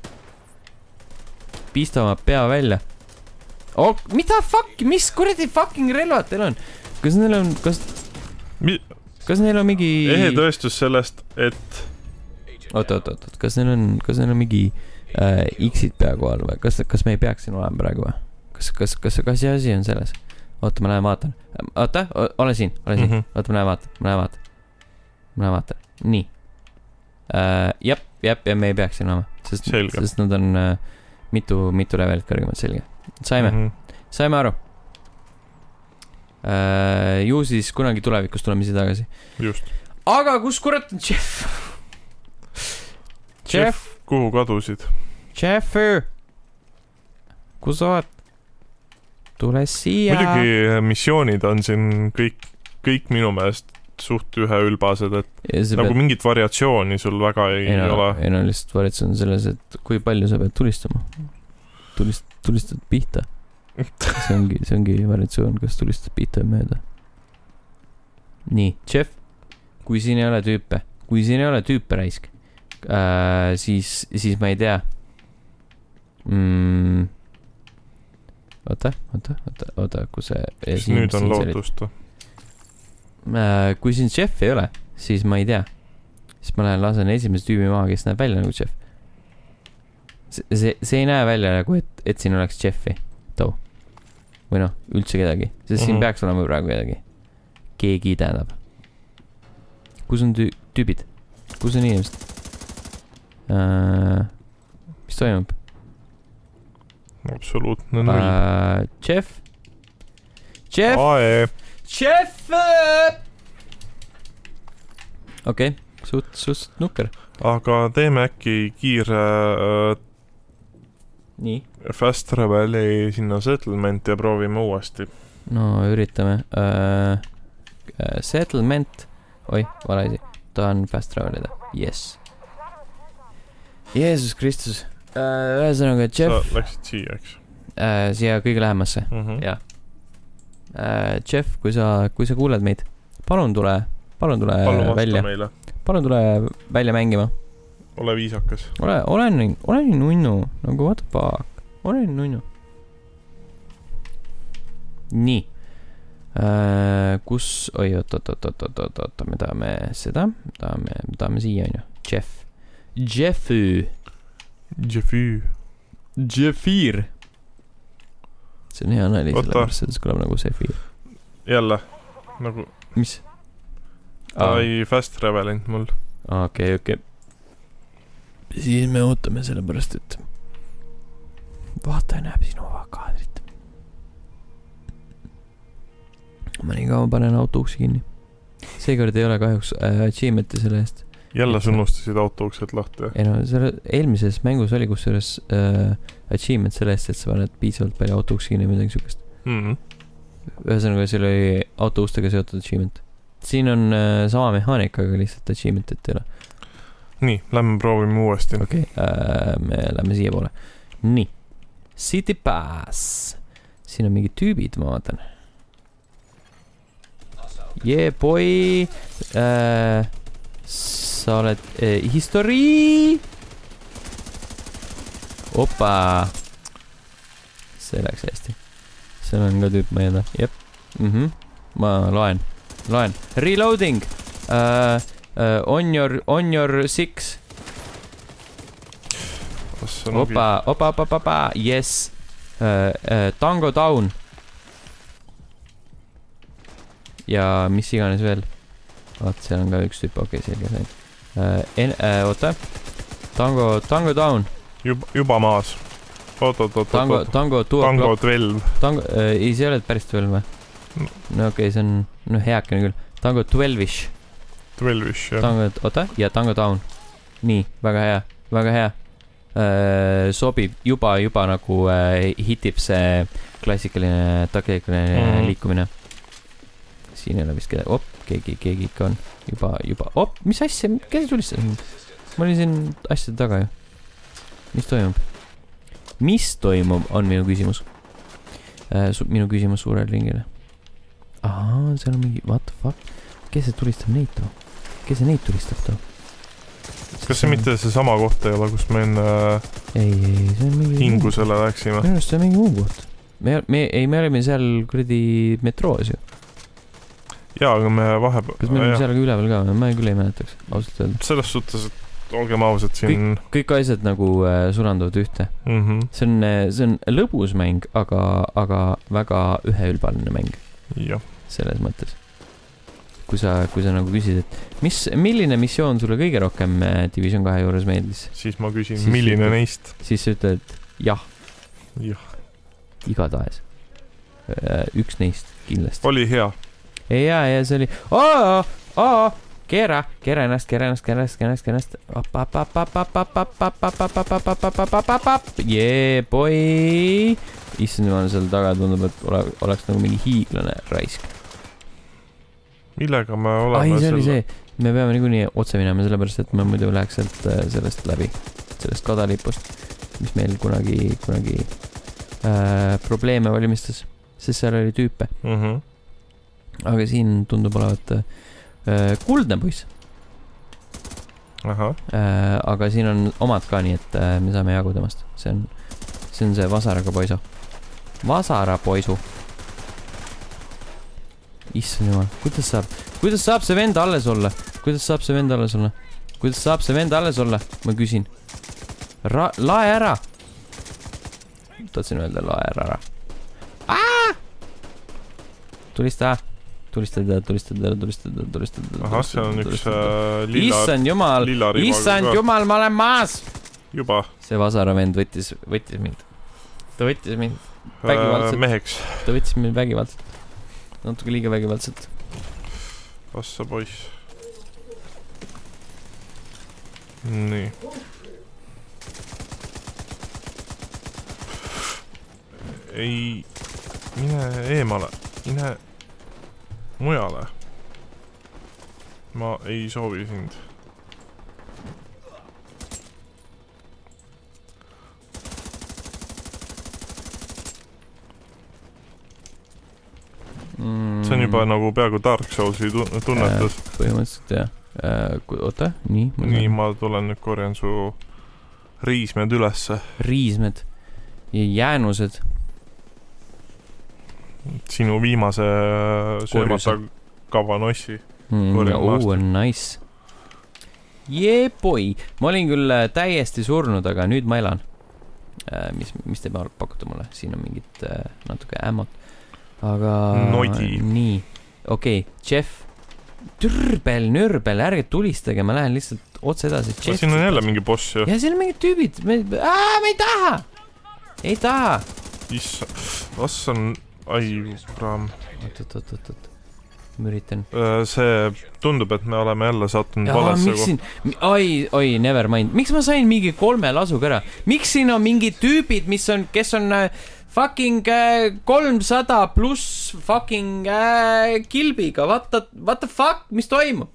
Pista oma pea välja. Mida fuck? Mis kuradi fucking relvad teil on? Kas neil on... Kas neil on mingi... Ehe tõestus sellest, et... Oot. Kas neil on mingi X-id pea kohal või? Kas me ei peaks siin olema praegu või? Kas see asi on selles? Oota, ma lähen vaatan. Oota, ole siin. Oota, ma lähen vaatan. Nii. ja me ei peaks siin olema, sest nad on mitu levelit kõrgemad, selge. Saime aru. Ju siis kunagi tulevikus tuleme siia tagasi. Just. Aga kus kurat on Jeff? Jeff, kuhu kadusid? Jeff, kus sa oled? Tule siia. Muidugi missioonid on siin kõik minu meelest suht üheülbased, et nagu mingit variatsiooni sul väga ei ole. Ei no lihtsalt variatsioon selles, et kui palju sa pead tulistama. Tulistad pihta. See ongi variatsioon, kas tulistad pihta või mööda. Nii, Jeff, kui siin ei ole tüüpe raisk, siis ma ei tea. Oota, kui see... Kas nüüd on lootust? Kui siin Jeff ei ole, siis ma ei tea. Siis ma lähen lasen esimese tüübi maha, kes näeb välja nagu Jeff. See ei näe välja nagu, et siin oleks Jeffi too. Või noh, üldse kedagi. Sest siin peaks olema praegu kedagi. Keegi tähendab. Kus on tüübid? Kus on inimesed? Mis toimub? Absoluutne null. Jeff? Ae. Jeff! Okei, suht nukker. Aga teeme äkki kiire nii. Fast Traveli sinna settlement ja proovime uuesti. No, üritame. Settlement. Oi, vale asi. Tahan Fast Travelida. Yes. Jeesus Kristus. Ühesõnaga, Jeff... Sa läksid siia, eks? Siia kõige lähemasse. Jah. Jeff, kui sa kuuled meid, palun tule välja. Palun tule välja mängima. Ole viisakas. Olen nunnu, nagu what the fuck. Olen nunnu. Nii. Kus, oi, oot, me tahame seda, me tahame siia, on ju. Jeffir. See on hea nali, sellepärast, et see kõlab nagu Zephyr. Jälle, nagu... Mis? Ai, fast travelinud mul. Okei. Siis me ootame sellepärast, et vaataja näeb sinu kaadrit. Ma nii kaua panen autouksi kinni. Seekord ei ole kahjuks achievement'i selle eest. Jälle sa unustasid autoukset lahti? Ei no, eelmises mängus oli kusjuures achievement selle eest, et sa paned piisavalt palju autouksi kinni või midagi sükest. Ühesõnaga, seal oli autoustega seotud achievement. Siin on sama mehaanika, aga lihtsalt achievementit ei ole. Nii, lähme proovime uuesti. Okei, me lähme siia poole. Nii, City Pass. Siin on mingid tüübid, ma vaatan. Yeah, boy. Sa oled history. Opa. See läks hästi. Seal on ka tüüp mõelda. Jep. Ma loen. Reloading. On your 6. Opa. Yes. Tango down. Ja mis iganes veel. Vaat, seal on ka üks tüüp. Okei, selge sain. Oota. Tango down. Juba maas. Tango 12. Ei, see ei ole päris 12 või? No okei, see on heakene küll. Tango 12-ish. 12-ish, jah. Oota, ja Tango down. Nii, väga hea. Sobib juba nagu hitib see klassikaline taktikaline liikumine. Siin ei ole vist kedagi. Keegi ikka on. Juba. Mis asja? Kes tulistas? Ma olin siin asjade taga ju. Mis toimub, on minu küsimus. Minu küsimus suurele ringile. Seal on mingi, what the fuck? Kes see tulistab neid too? Kes see neid tulistab too? Kas see mitte see sama koht ei ole, kus me enne see on mingi hingusele läksime? Minu arust see on mingi muu koht. Me olime seal kuradi metroos ju. Jaa, aga me vahepeal... Kas me olime seal üleval ka? Ma küll ei mäletaks, ausalt öelda. Selles suhtes, et olgem ausad siin... Kõik asjad nagu sulanduvad ühte. See on lõbus mäng, aga väga üheülbaline mäng. Jah. Selles mõttes. kui sa nagu küsid, et milline missioon sulle kõige rohkem Division 2 juures meeldis? Siis ma küsin, milline neist? Siis sa ütled, jah. Igatahes. Üks neist kindlasti. Oli hea. Ja see oli, keera ennast. Jee, boy. Issand jumal, seal taga tundub, et oleks nagu mingi hiiglane raisk. Millega me oleme see oli see. Me peame niikuinii otse minema, sellepärast, et me muidu läheks sellest läbi. Sellest kadalipust, mis meil kunagi probleeme valimistas, sest seal oli tüüpe. Aga siin tundub olevat kuldne poiss. Aga siin on omad ka nii, et me saame jagu temast. See on see vasaraga poisu. Vasarapoisu. Issand jumal, kuidas saab see vend alles olla? Kuidas saab see vend alles olla? Ma küsin. Lae ära. Tahtsin öelda lae ära. Tulista. Ahah, see on üks Issand jumal, ma olen maas. Juba. See vasara vend võttis mind. Ta võttis mind vägivaldselt. Meheks. Ta võttis mind vägivaldselt. Natuke liiga vägivaldselt. Vassa poiss. Nii. Ei, mine eemale. Mine mujale. Ma ei soovi sind. See on juba nagu peaaegu Dark Soulsi tunnetus. Põhimõtteliselt, jah. Oota, nii. Nii, ma tulen nüüd korjan su riismed ülesse. Riismed ja jäänused. Sinu viimase söömata kavanossi. Nice. Yeah, boy. Ma olin küll täiesti surnud, aga nüüd ma elan. Mis te pakute mulle? Siin on mingid natuke ämmot. Aga Nodi. Nii, okei, Jeff. Nürbel, ärge tulistage, ma lähen lihtsalt otse edasi. Siin on jälle mingi boss ju. Ja siin on mingid tüübid. Ma ei taha. Vas on... Ai, praam. Oot. Ma üritan. See tundub, et me oleme jälle sattunud valesse. Oi, never mind. Miks ma sain mingi 3 lasuga ära? Miks siin on mingid tüübid, kes on fucking 300 pluss fucking kilbiga? What the fuck? Mis toimub?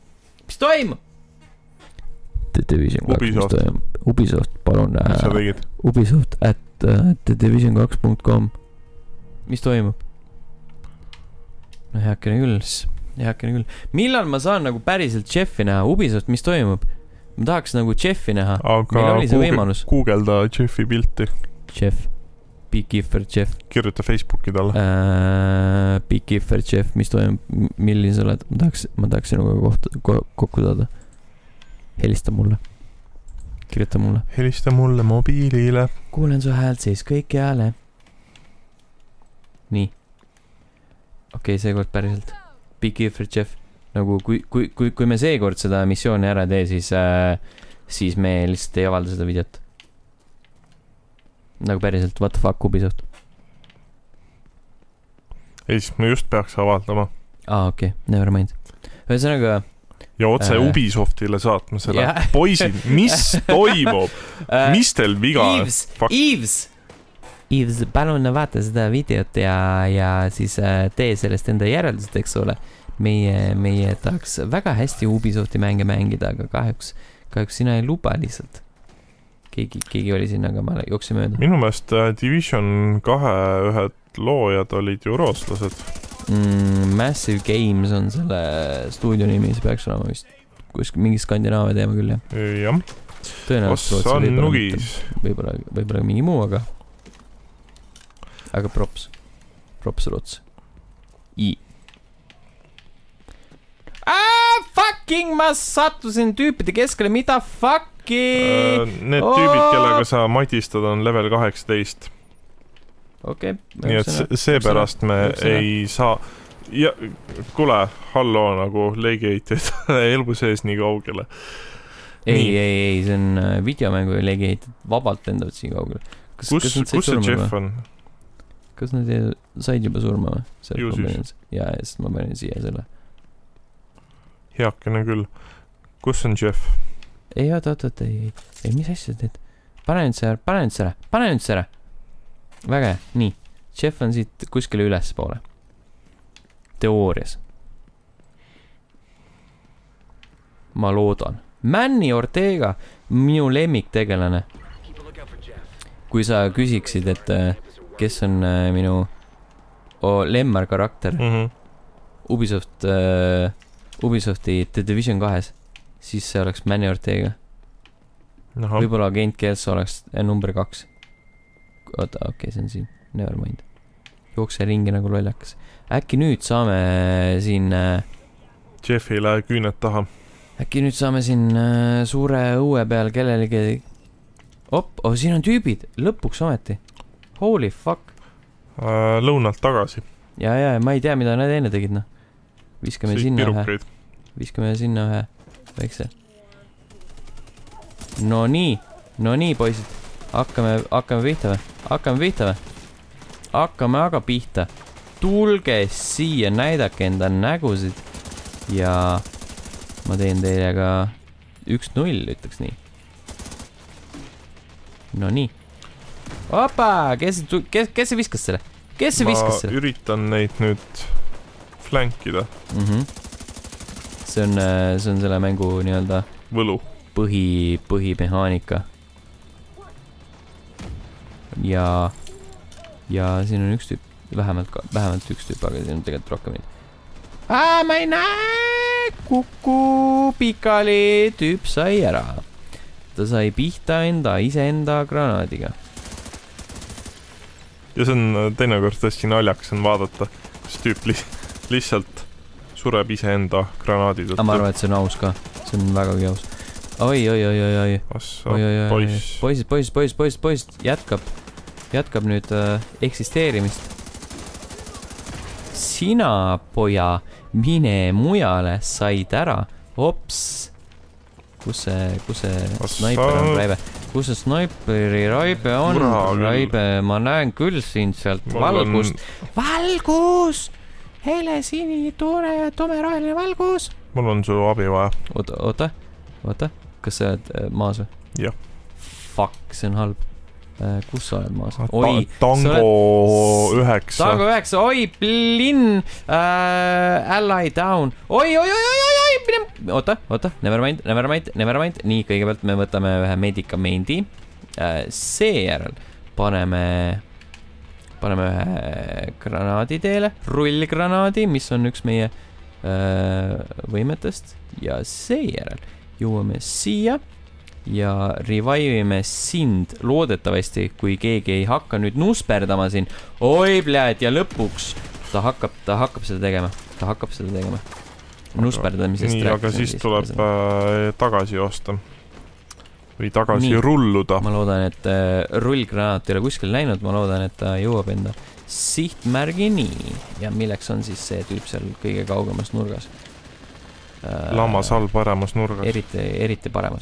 The Division 2. Ubisoft, palun. Ubisoft at thedivision2.com. Mis toimub? No heakene küll. Millal ma saan nagu päriselt Jeffi näha? Ubisoft, mis toimub? Ma tahaks nagu Jeffi näha. Aga Google'da Jeffi pilti. Jeff. Big Giffer Jeff. Kirjuta Facebooki talle. Big Giffer Jeff, mis toimub? Milline sa oled? Ma tahaks sinuga kokku saada. Helista mulle. Kirjuta mulle. Helista mulle mobiilile. Kuulen su häält siis kõik jääle. Nii. Okei, seekord päriselt. Big Giffer Jeff. Nagu kui me seekord seda missiooni ära tee, siis me lihtsalt ei avalda seda videot. Nagu päriselt, what the fuck, Ubisoft? Ei, siis me just peaks avaldama. Okei, never mind. Ühesõnaga... Ja otse Ubisoftile saatma selle. Poisid, mis toimub? Mis teil viga? Yves, palun vaata seda videot ja siis tee sellest enda järeldused, eks ole. Meie tahaks väga hästi Ubisofti mänge mängida, aga kahjuks sina ei luba lihtsalt. Keegi oli siin, aga ma jooksin mööda. Minu meelest Division 2 ühed loojad olid ju rooslased. Massive Games on selle stuudio nimi, see peaks olema vist mingi Skandinaavia teema küll, jah? Jah. Tõenäoliselt Ossan Nugis. Võib-olla mingi muu, aga props Rots. Fucking ma sattusin tüüpide keskele, mida fucki? Need tüübid, kellega sa matistad, on level 18. Okei. Nii et seepärast me ei saa... ja kuule, halloo nagu Legiated elu sees nii kaugele. Ei, see on videomängu ja Legiated vabalt lendavad siin kaugele. Kus see Jeff on? Kas nad said juba surma või? Jaa, sest ma panin siia selle. Heakene küll. Kus on Jeff? Ei, mis asja teed? Pane nüüd see ära. Väga hea, nii. Jeff on siit kuskile üles poole. Teoorias. Ma loodan. Manny Ortega, minu lemmiktegelane. Kui sa küsiksid, et kes on minu lemmar karakter Ubisofti The Division 2, siis see oleks Manny Ortega. Võib-olla Agent Kelso oleks number 2. Oota, okei, see on siin. Nevermind. Jookse ringi nagu lollakas. Äkki nüüd saame siin Jeffile küüned taha. Äkki nüüd saame siin suure õue peal kellelegi siin on tüübid, lõpuks ometi. Holy fuck. Lõunalt tagasi. Ja, ma ei tea, mida nad enne tegid, noh. Viskame sinna ühe väikse. No nii, poisid. Hakkame pihta või? Hakkame aga pihta. Tulge siia, näidake enda nägusid. Ja ma teen teile ka 1-0, ütleks nii. No nii. Opa, kes see viskas selle? Ma üritan neid nüüd flankida. See on selle mängu nii-öelda võlu. Põhimehaanika. Ja siin on üks tüüp, vähemalt üks tüüp, aga siin on tegelikult rohkem neid. Ma ei näe, kuku pikali, tüüp sai ära. Ta sai pihta iseenda granaadiga. Ja see on teinekord tõesti naljakas on vaadata, kus tüüp lihtsalt sureb iseenda granaadi tõttu. Ma arvan, et see on aus ka. See on väga aus. Oi. Poisid, jätkab nüüd eksisteerimist. Sina, poja, mine mujale, said ära. Ops. Kus see snaiper on, Raibe? Kus see snaiperi Raibe on? Raibe, ma näen küll siin sealt valgust. Valgus! Hele, sini, tumeroheline valgus. Mul on su abi vaja. Oota. Kas sa oled maas või? Jah. Fuck, see on halb. Kus sa oled maas? Tango 9. Tango 9, oi, linn, ally down. Oi. Oota, nevermind. Nii, kõigepealt me võtame ühe medikamendi. Seejärel paneme ühe granaadi teele, rullgranaadi, mis on üks meie võimetest. Ja seejärel jõuame siia ja revivime sind loodetavasti, kui keegi ei hakka nüüd nusperdama siin. Oi, pljääd, ja lõpuks ta hakkab seda tegema. Nusperdamisest nii, aga siis tuleb tagasi joosta. Või tagasi rulluda. Ma loodan, et rullgranaat ei ole kuskil läinud. Ma loodan, et ta jõuab enda sihtmärgini. Ja milleks on siis see tüüp seal kõige kaugemas nurgas? Lammas all paremas nurgas. Eriti paremas.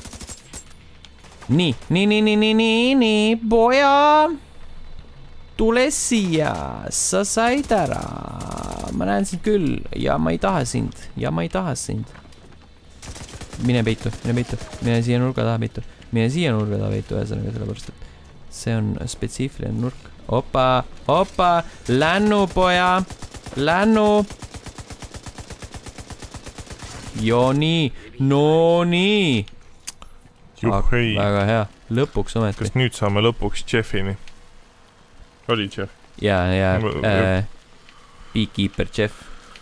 Nii, poja. Tule siia, sa said ära. Ma näen sind küll ja ma ei taha sind. Mine peitu. Mine siia nurga taha peitu. Ühesõnaga sellepärast, et see on spetsiifiline nurk. Opa, lännu, poja. Lännu. Jo nii, no nii. Väga hea, lõpuks ometi. Kas nüüd saame lõpuks Jeffini? Oli Jeff? Ja, Beekeeper Jeff.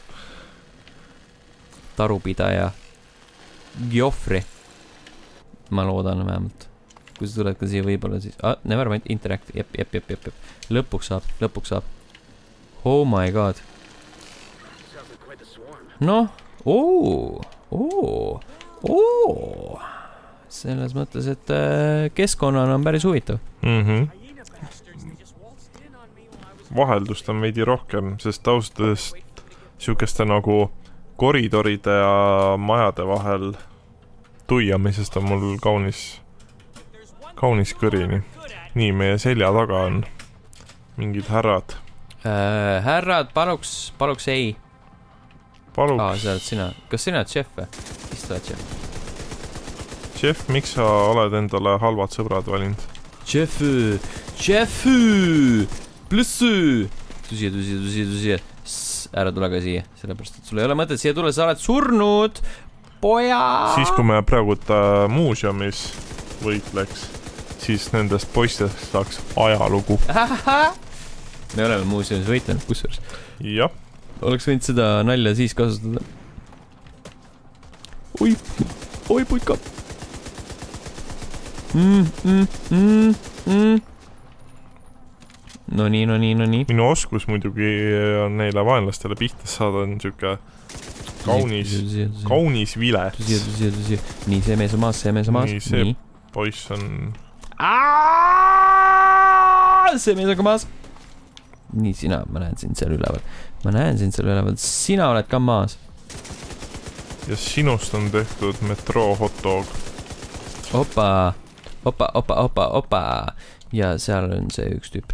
Tarupidaja Joffrey. Ma loodan vähemalt. Kui sa tuled ka siia võib-olla siis nevermind, interact, jep. Lõpuks saab. Oh my god. Noh, selles mõttes, et keskkonnana on päris huvitav. Vaheldust on veidi rohkem, sest ausõdes siukeste nagu koridoride ja majade vahel tuiamisest on mul kaunis kõrini. Nii, meie selja taga on mingid härrad. Härrad, paluks ei. Paluks. See oled sina. Kas sina oled Jeff või? Mis sa oled Jeff? Jeff, miks sa oled endale halvad sõbrad valinud? Jeff, plussu. Tusi. Ära tule ka siia, sellepärast, et sul ei ole mõtet siia tulla, sa oled surnud, poja. Siis, kui me praegu muuseumis võitleks, siis nendest poistest saaks ajalugu. Me oleme muuseumis võitlenud, kusjuures. Jah. Oleks võinud seda nalja siis kasutada. Oi putka. No nii. Minu oskus muidugi on neile vaenlastele pihta saada on siuke kaunis viles. Tusi. Nii, see mees on maas. Nii, see poiss on... See mees on ka maas. Nii, sina, ma näen sind seal üleval. Sina oled ka maas. Ja sinust on tehtud metro hotdog. Opa. Ja seal on see üks tüüp.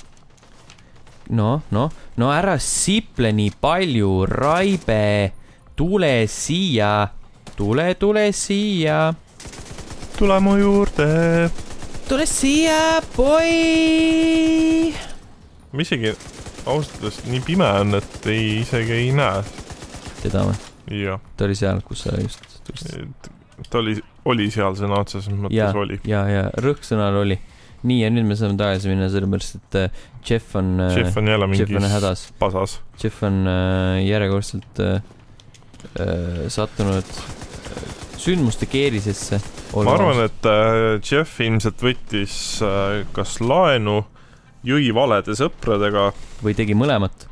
No, ära siple nii palju, Raibe. Tule siia. Tule siia. Tule mu juurde. Tule siia, boi. Ma isegi ausalt nii pime on, et isegi ei näe. Teda või? Jah. Ta oli seal, kus sa just tulist. Ta oli seal sõna otseses mõttes oli. Ja, rõhksõnal oli. Nii, ja nüüd me saame tagasi minna, sellepärast, et Jeff on jälle mingis hädas. Pasas. Jeff on järjekordselt sattunud sündmuste keerisesse. Ma arvan, et Jeff ilmselt võttis kas laenu, jõi valede sõpradega. Või tegi mõlemat.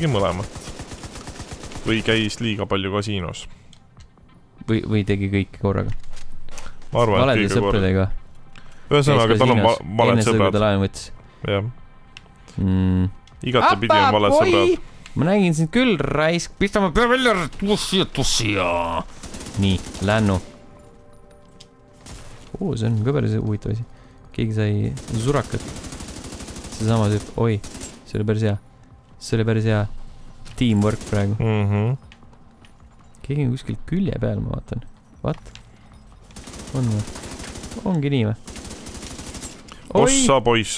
Või käis liiga palju kasiinos. Või tegi kõike korraga. Ma arvan, valede sõpradega. Ühesõnaga, tal on valed sõbrad. Ta laenu võttis. Jah. Igate pidi on valed sõbrad. Ma nägin sind küll, raisk. Pista ma pea välja. Tussia. Nii, lännu. See on ka päris huvitav asi. Keegi sai surakat. See sama tüüp. Oi, see oli päris hea. Teamwork praegu. Keegi on kuskil külje peal, ma vaatan. What? On või? Ongi nii või? Ossa poiss.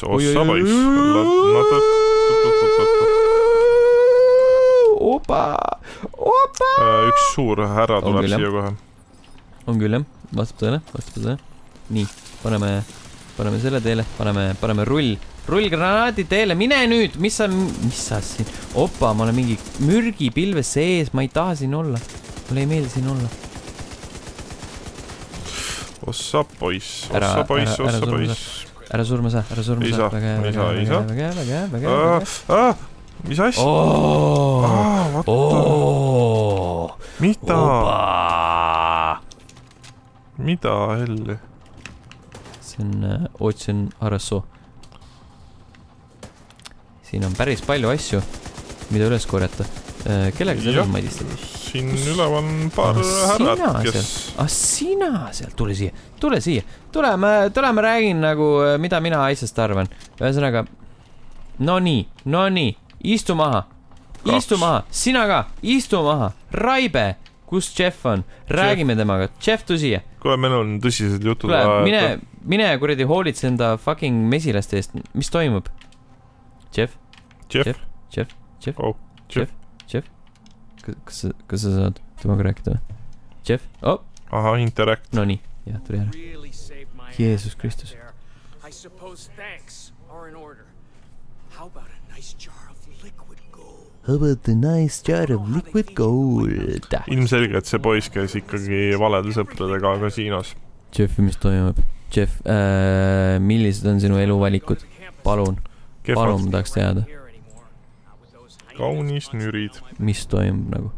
Opa! Üks suur härra tuleb siia kohe. On küll, jah. Vastab tõele. Nii, paneme selle teele. Paneme rullgranaadi teele. Mine nüüd! Mis sa siin? Opa, ma olen mingi mürgipilves sees. Ma ei taha siin olla. Mulle ei meeldi siin olla. Ossa poiss. Ära surma saa. Ei saa. Mis asja? Mida helli? See on Otsen Arasso. Siin on päris palju asju, mida üles korjata. Kellega sa nüüd madistad? Siin üleval on paar härrad, kes... Sina seal, tule siia. Tule, ma räägin nagu, mida mina asjast arvan. Ühesõnaga, no nii, istu maha, sina ka, istu maha. Raibe, kus Jeff on? Räägime temaga, Jeff, tu siia. Kuule, meil on tõsised jutud. Mine kuradi hoolitse enda fucking mesilaste eest. Mis toimub? Jeff? Kas sa saad temaga rääkida? Jeff? Aha, interact. No nii, jah, tuli ära. Jeesus Kristus. How about a nice jar of liquid gold? Ilmselgelt see poiss käis ikkagi valede sõpradega kasiinos. Jeff, mis toimub? Jeff, millised on sinu eluvalikud? Palun, ma tahaks teada. Kaunis nürid. Mis toimub nagu?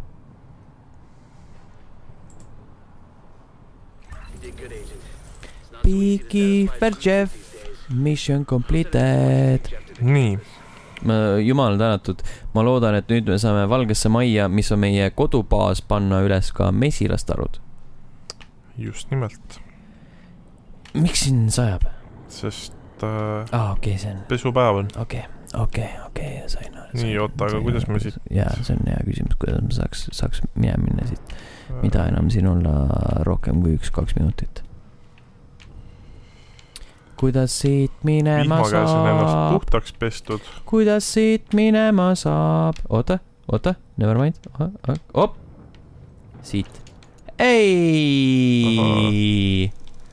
Piki for Jeff. Mission completed. Nii. Jumal tänatud. Ma loodan, et nüüd me saame Valgesse Majja, mis on meie kodubaas, panna üles ka mesilastarud. Just nimelt. Miks siin sajab? Sest okei, see on pesupäev on. Okei, sain. Nii, oota, aga kuidas me siit... Jaa, see on hea küsimus, kuidas me saaks minna siit. Mida enam siin olla rohkem kui 1-2 minutit. Kuidas siit minema saab? Vihmakäes on ennast puhtaks pestud. Kuidas siit minema saab? Oota, never mind. Op! Siit. Ei!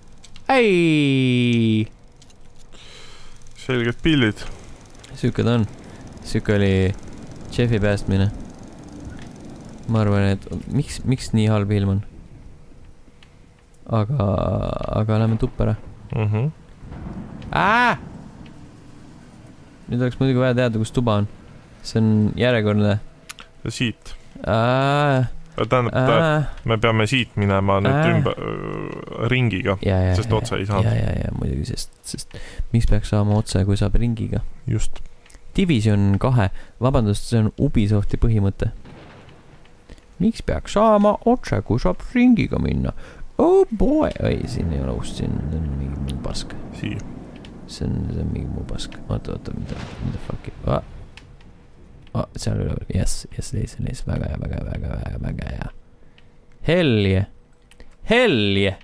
Selged pillid. Süüke ta on. Süüke oli Jeffi päästmine. Ma arvan, et miks nii halb ilm on? Aga lähme tuppa ära. Nüüd oleks muidugi vaja teada, kus tuba on. See on järjekordne. Siit. Tähendab, me peame siit minema nüüd ringiga, sest otse ei saanud. Ja, muidugi, sest miks peaks saama otse, kui saab ringiga? Just. Division 2. Vabandust, see on Ubisofti põhimõte. Miks peaks saama otse, kui saab ringiga minna? Oh boy! Ei, siin ei ole ust, siin on mingi muu pask. Sii. See on mingi muu pask. Oota, mida fucki? Seal üle. Yes, leis. Väga hea. Hell yeah.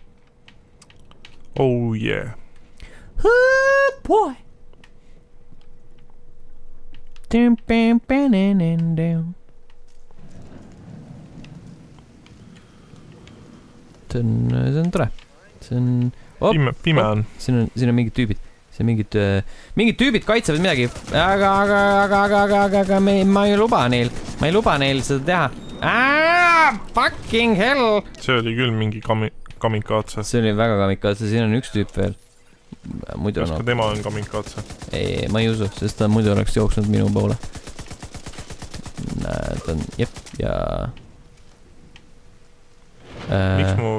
Oh yeah. Oh boy. See on tore. See on... Pime on. Siin on mingid tüübid. See mingid tüübid kaitsevad midagi. Aga ma ei luba neil seda teha. Fucking hell. See oli küll mingi kamikaatse. See oli väga kamikaatse. Siin on üks tüüp veel. Kas ka tema on kamikaatse? Ei, ma ei usu, sest ta muidu oleks jooksnud minu poole. Ta on, jep, ja... Miks mu...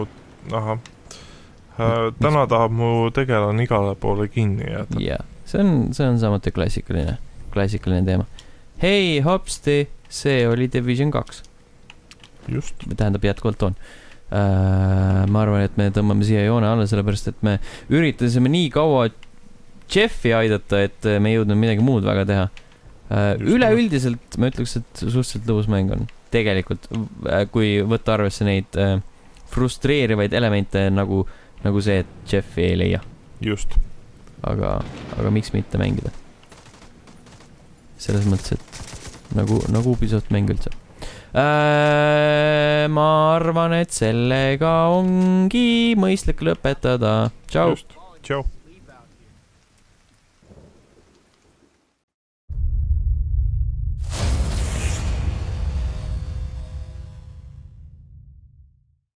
täna tahab mu tegelane igale poole kinni jääda. Jaa, see on samuti klassikaline teema. Hei, hopsti, see oli Division 2. Just. Tähendab jätkuvalt on. Ma arvan, et me tõmbame siia joone alla, sellepärast, et me üritasime nii kaua Jeffi aidata, et me ei jõudnud midagi muud väga teha. Üleüldiselt ma ütleks, et suhteliselt lõbus mäng on. Tegelikult, kui võtta arvesse neid frustreerivaid elemente nagu see, et Jeffi ei leia. Just. Aga miks mitte mängida? Selles mõttes, et nagu Ubisoft mäng üldse. Ma arvan, et sellega ongi mõistlik lõpetada. Tšau! Just. Tšau!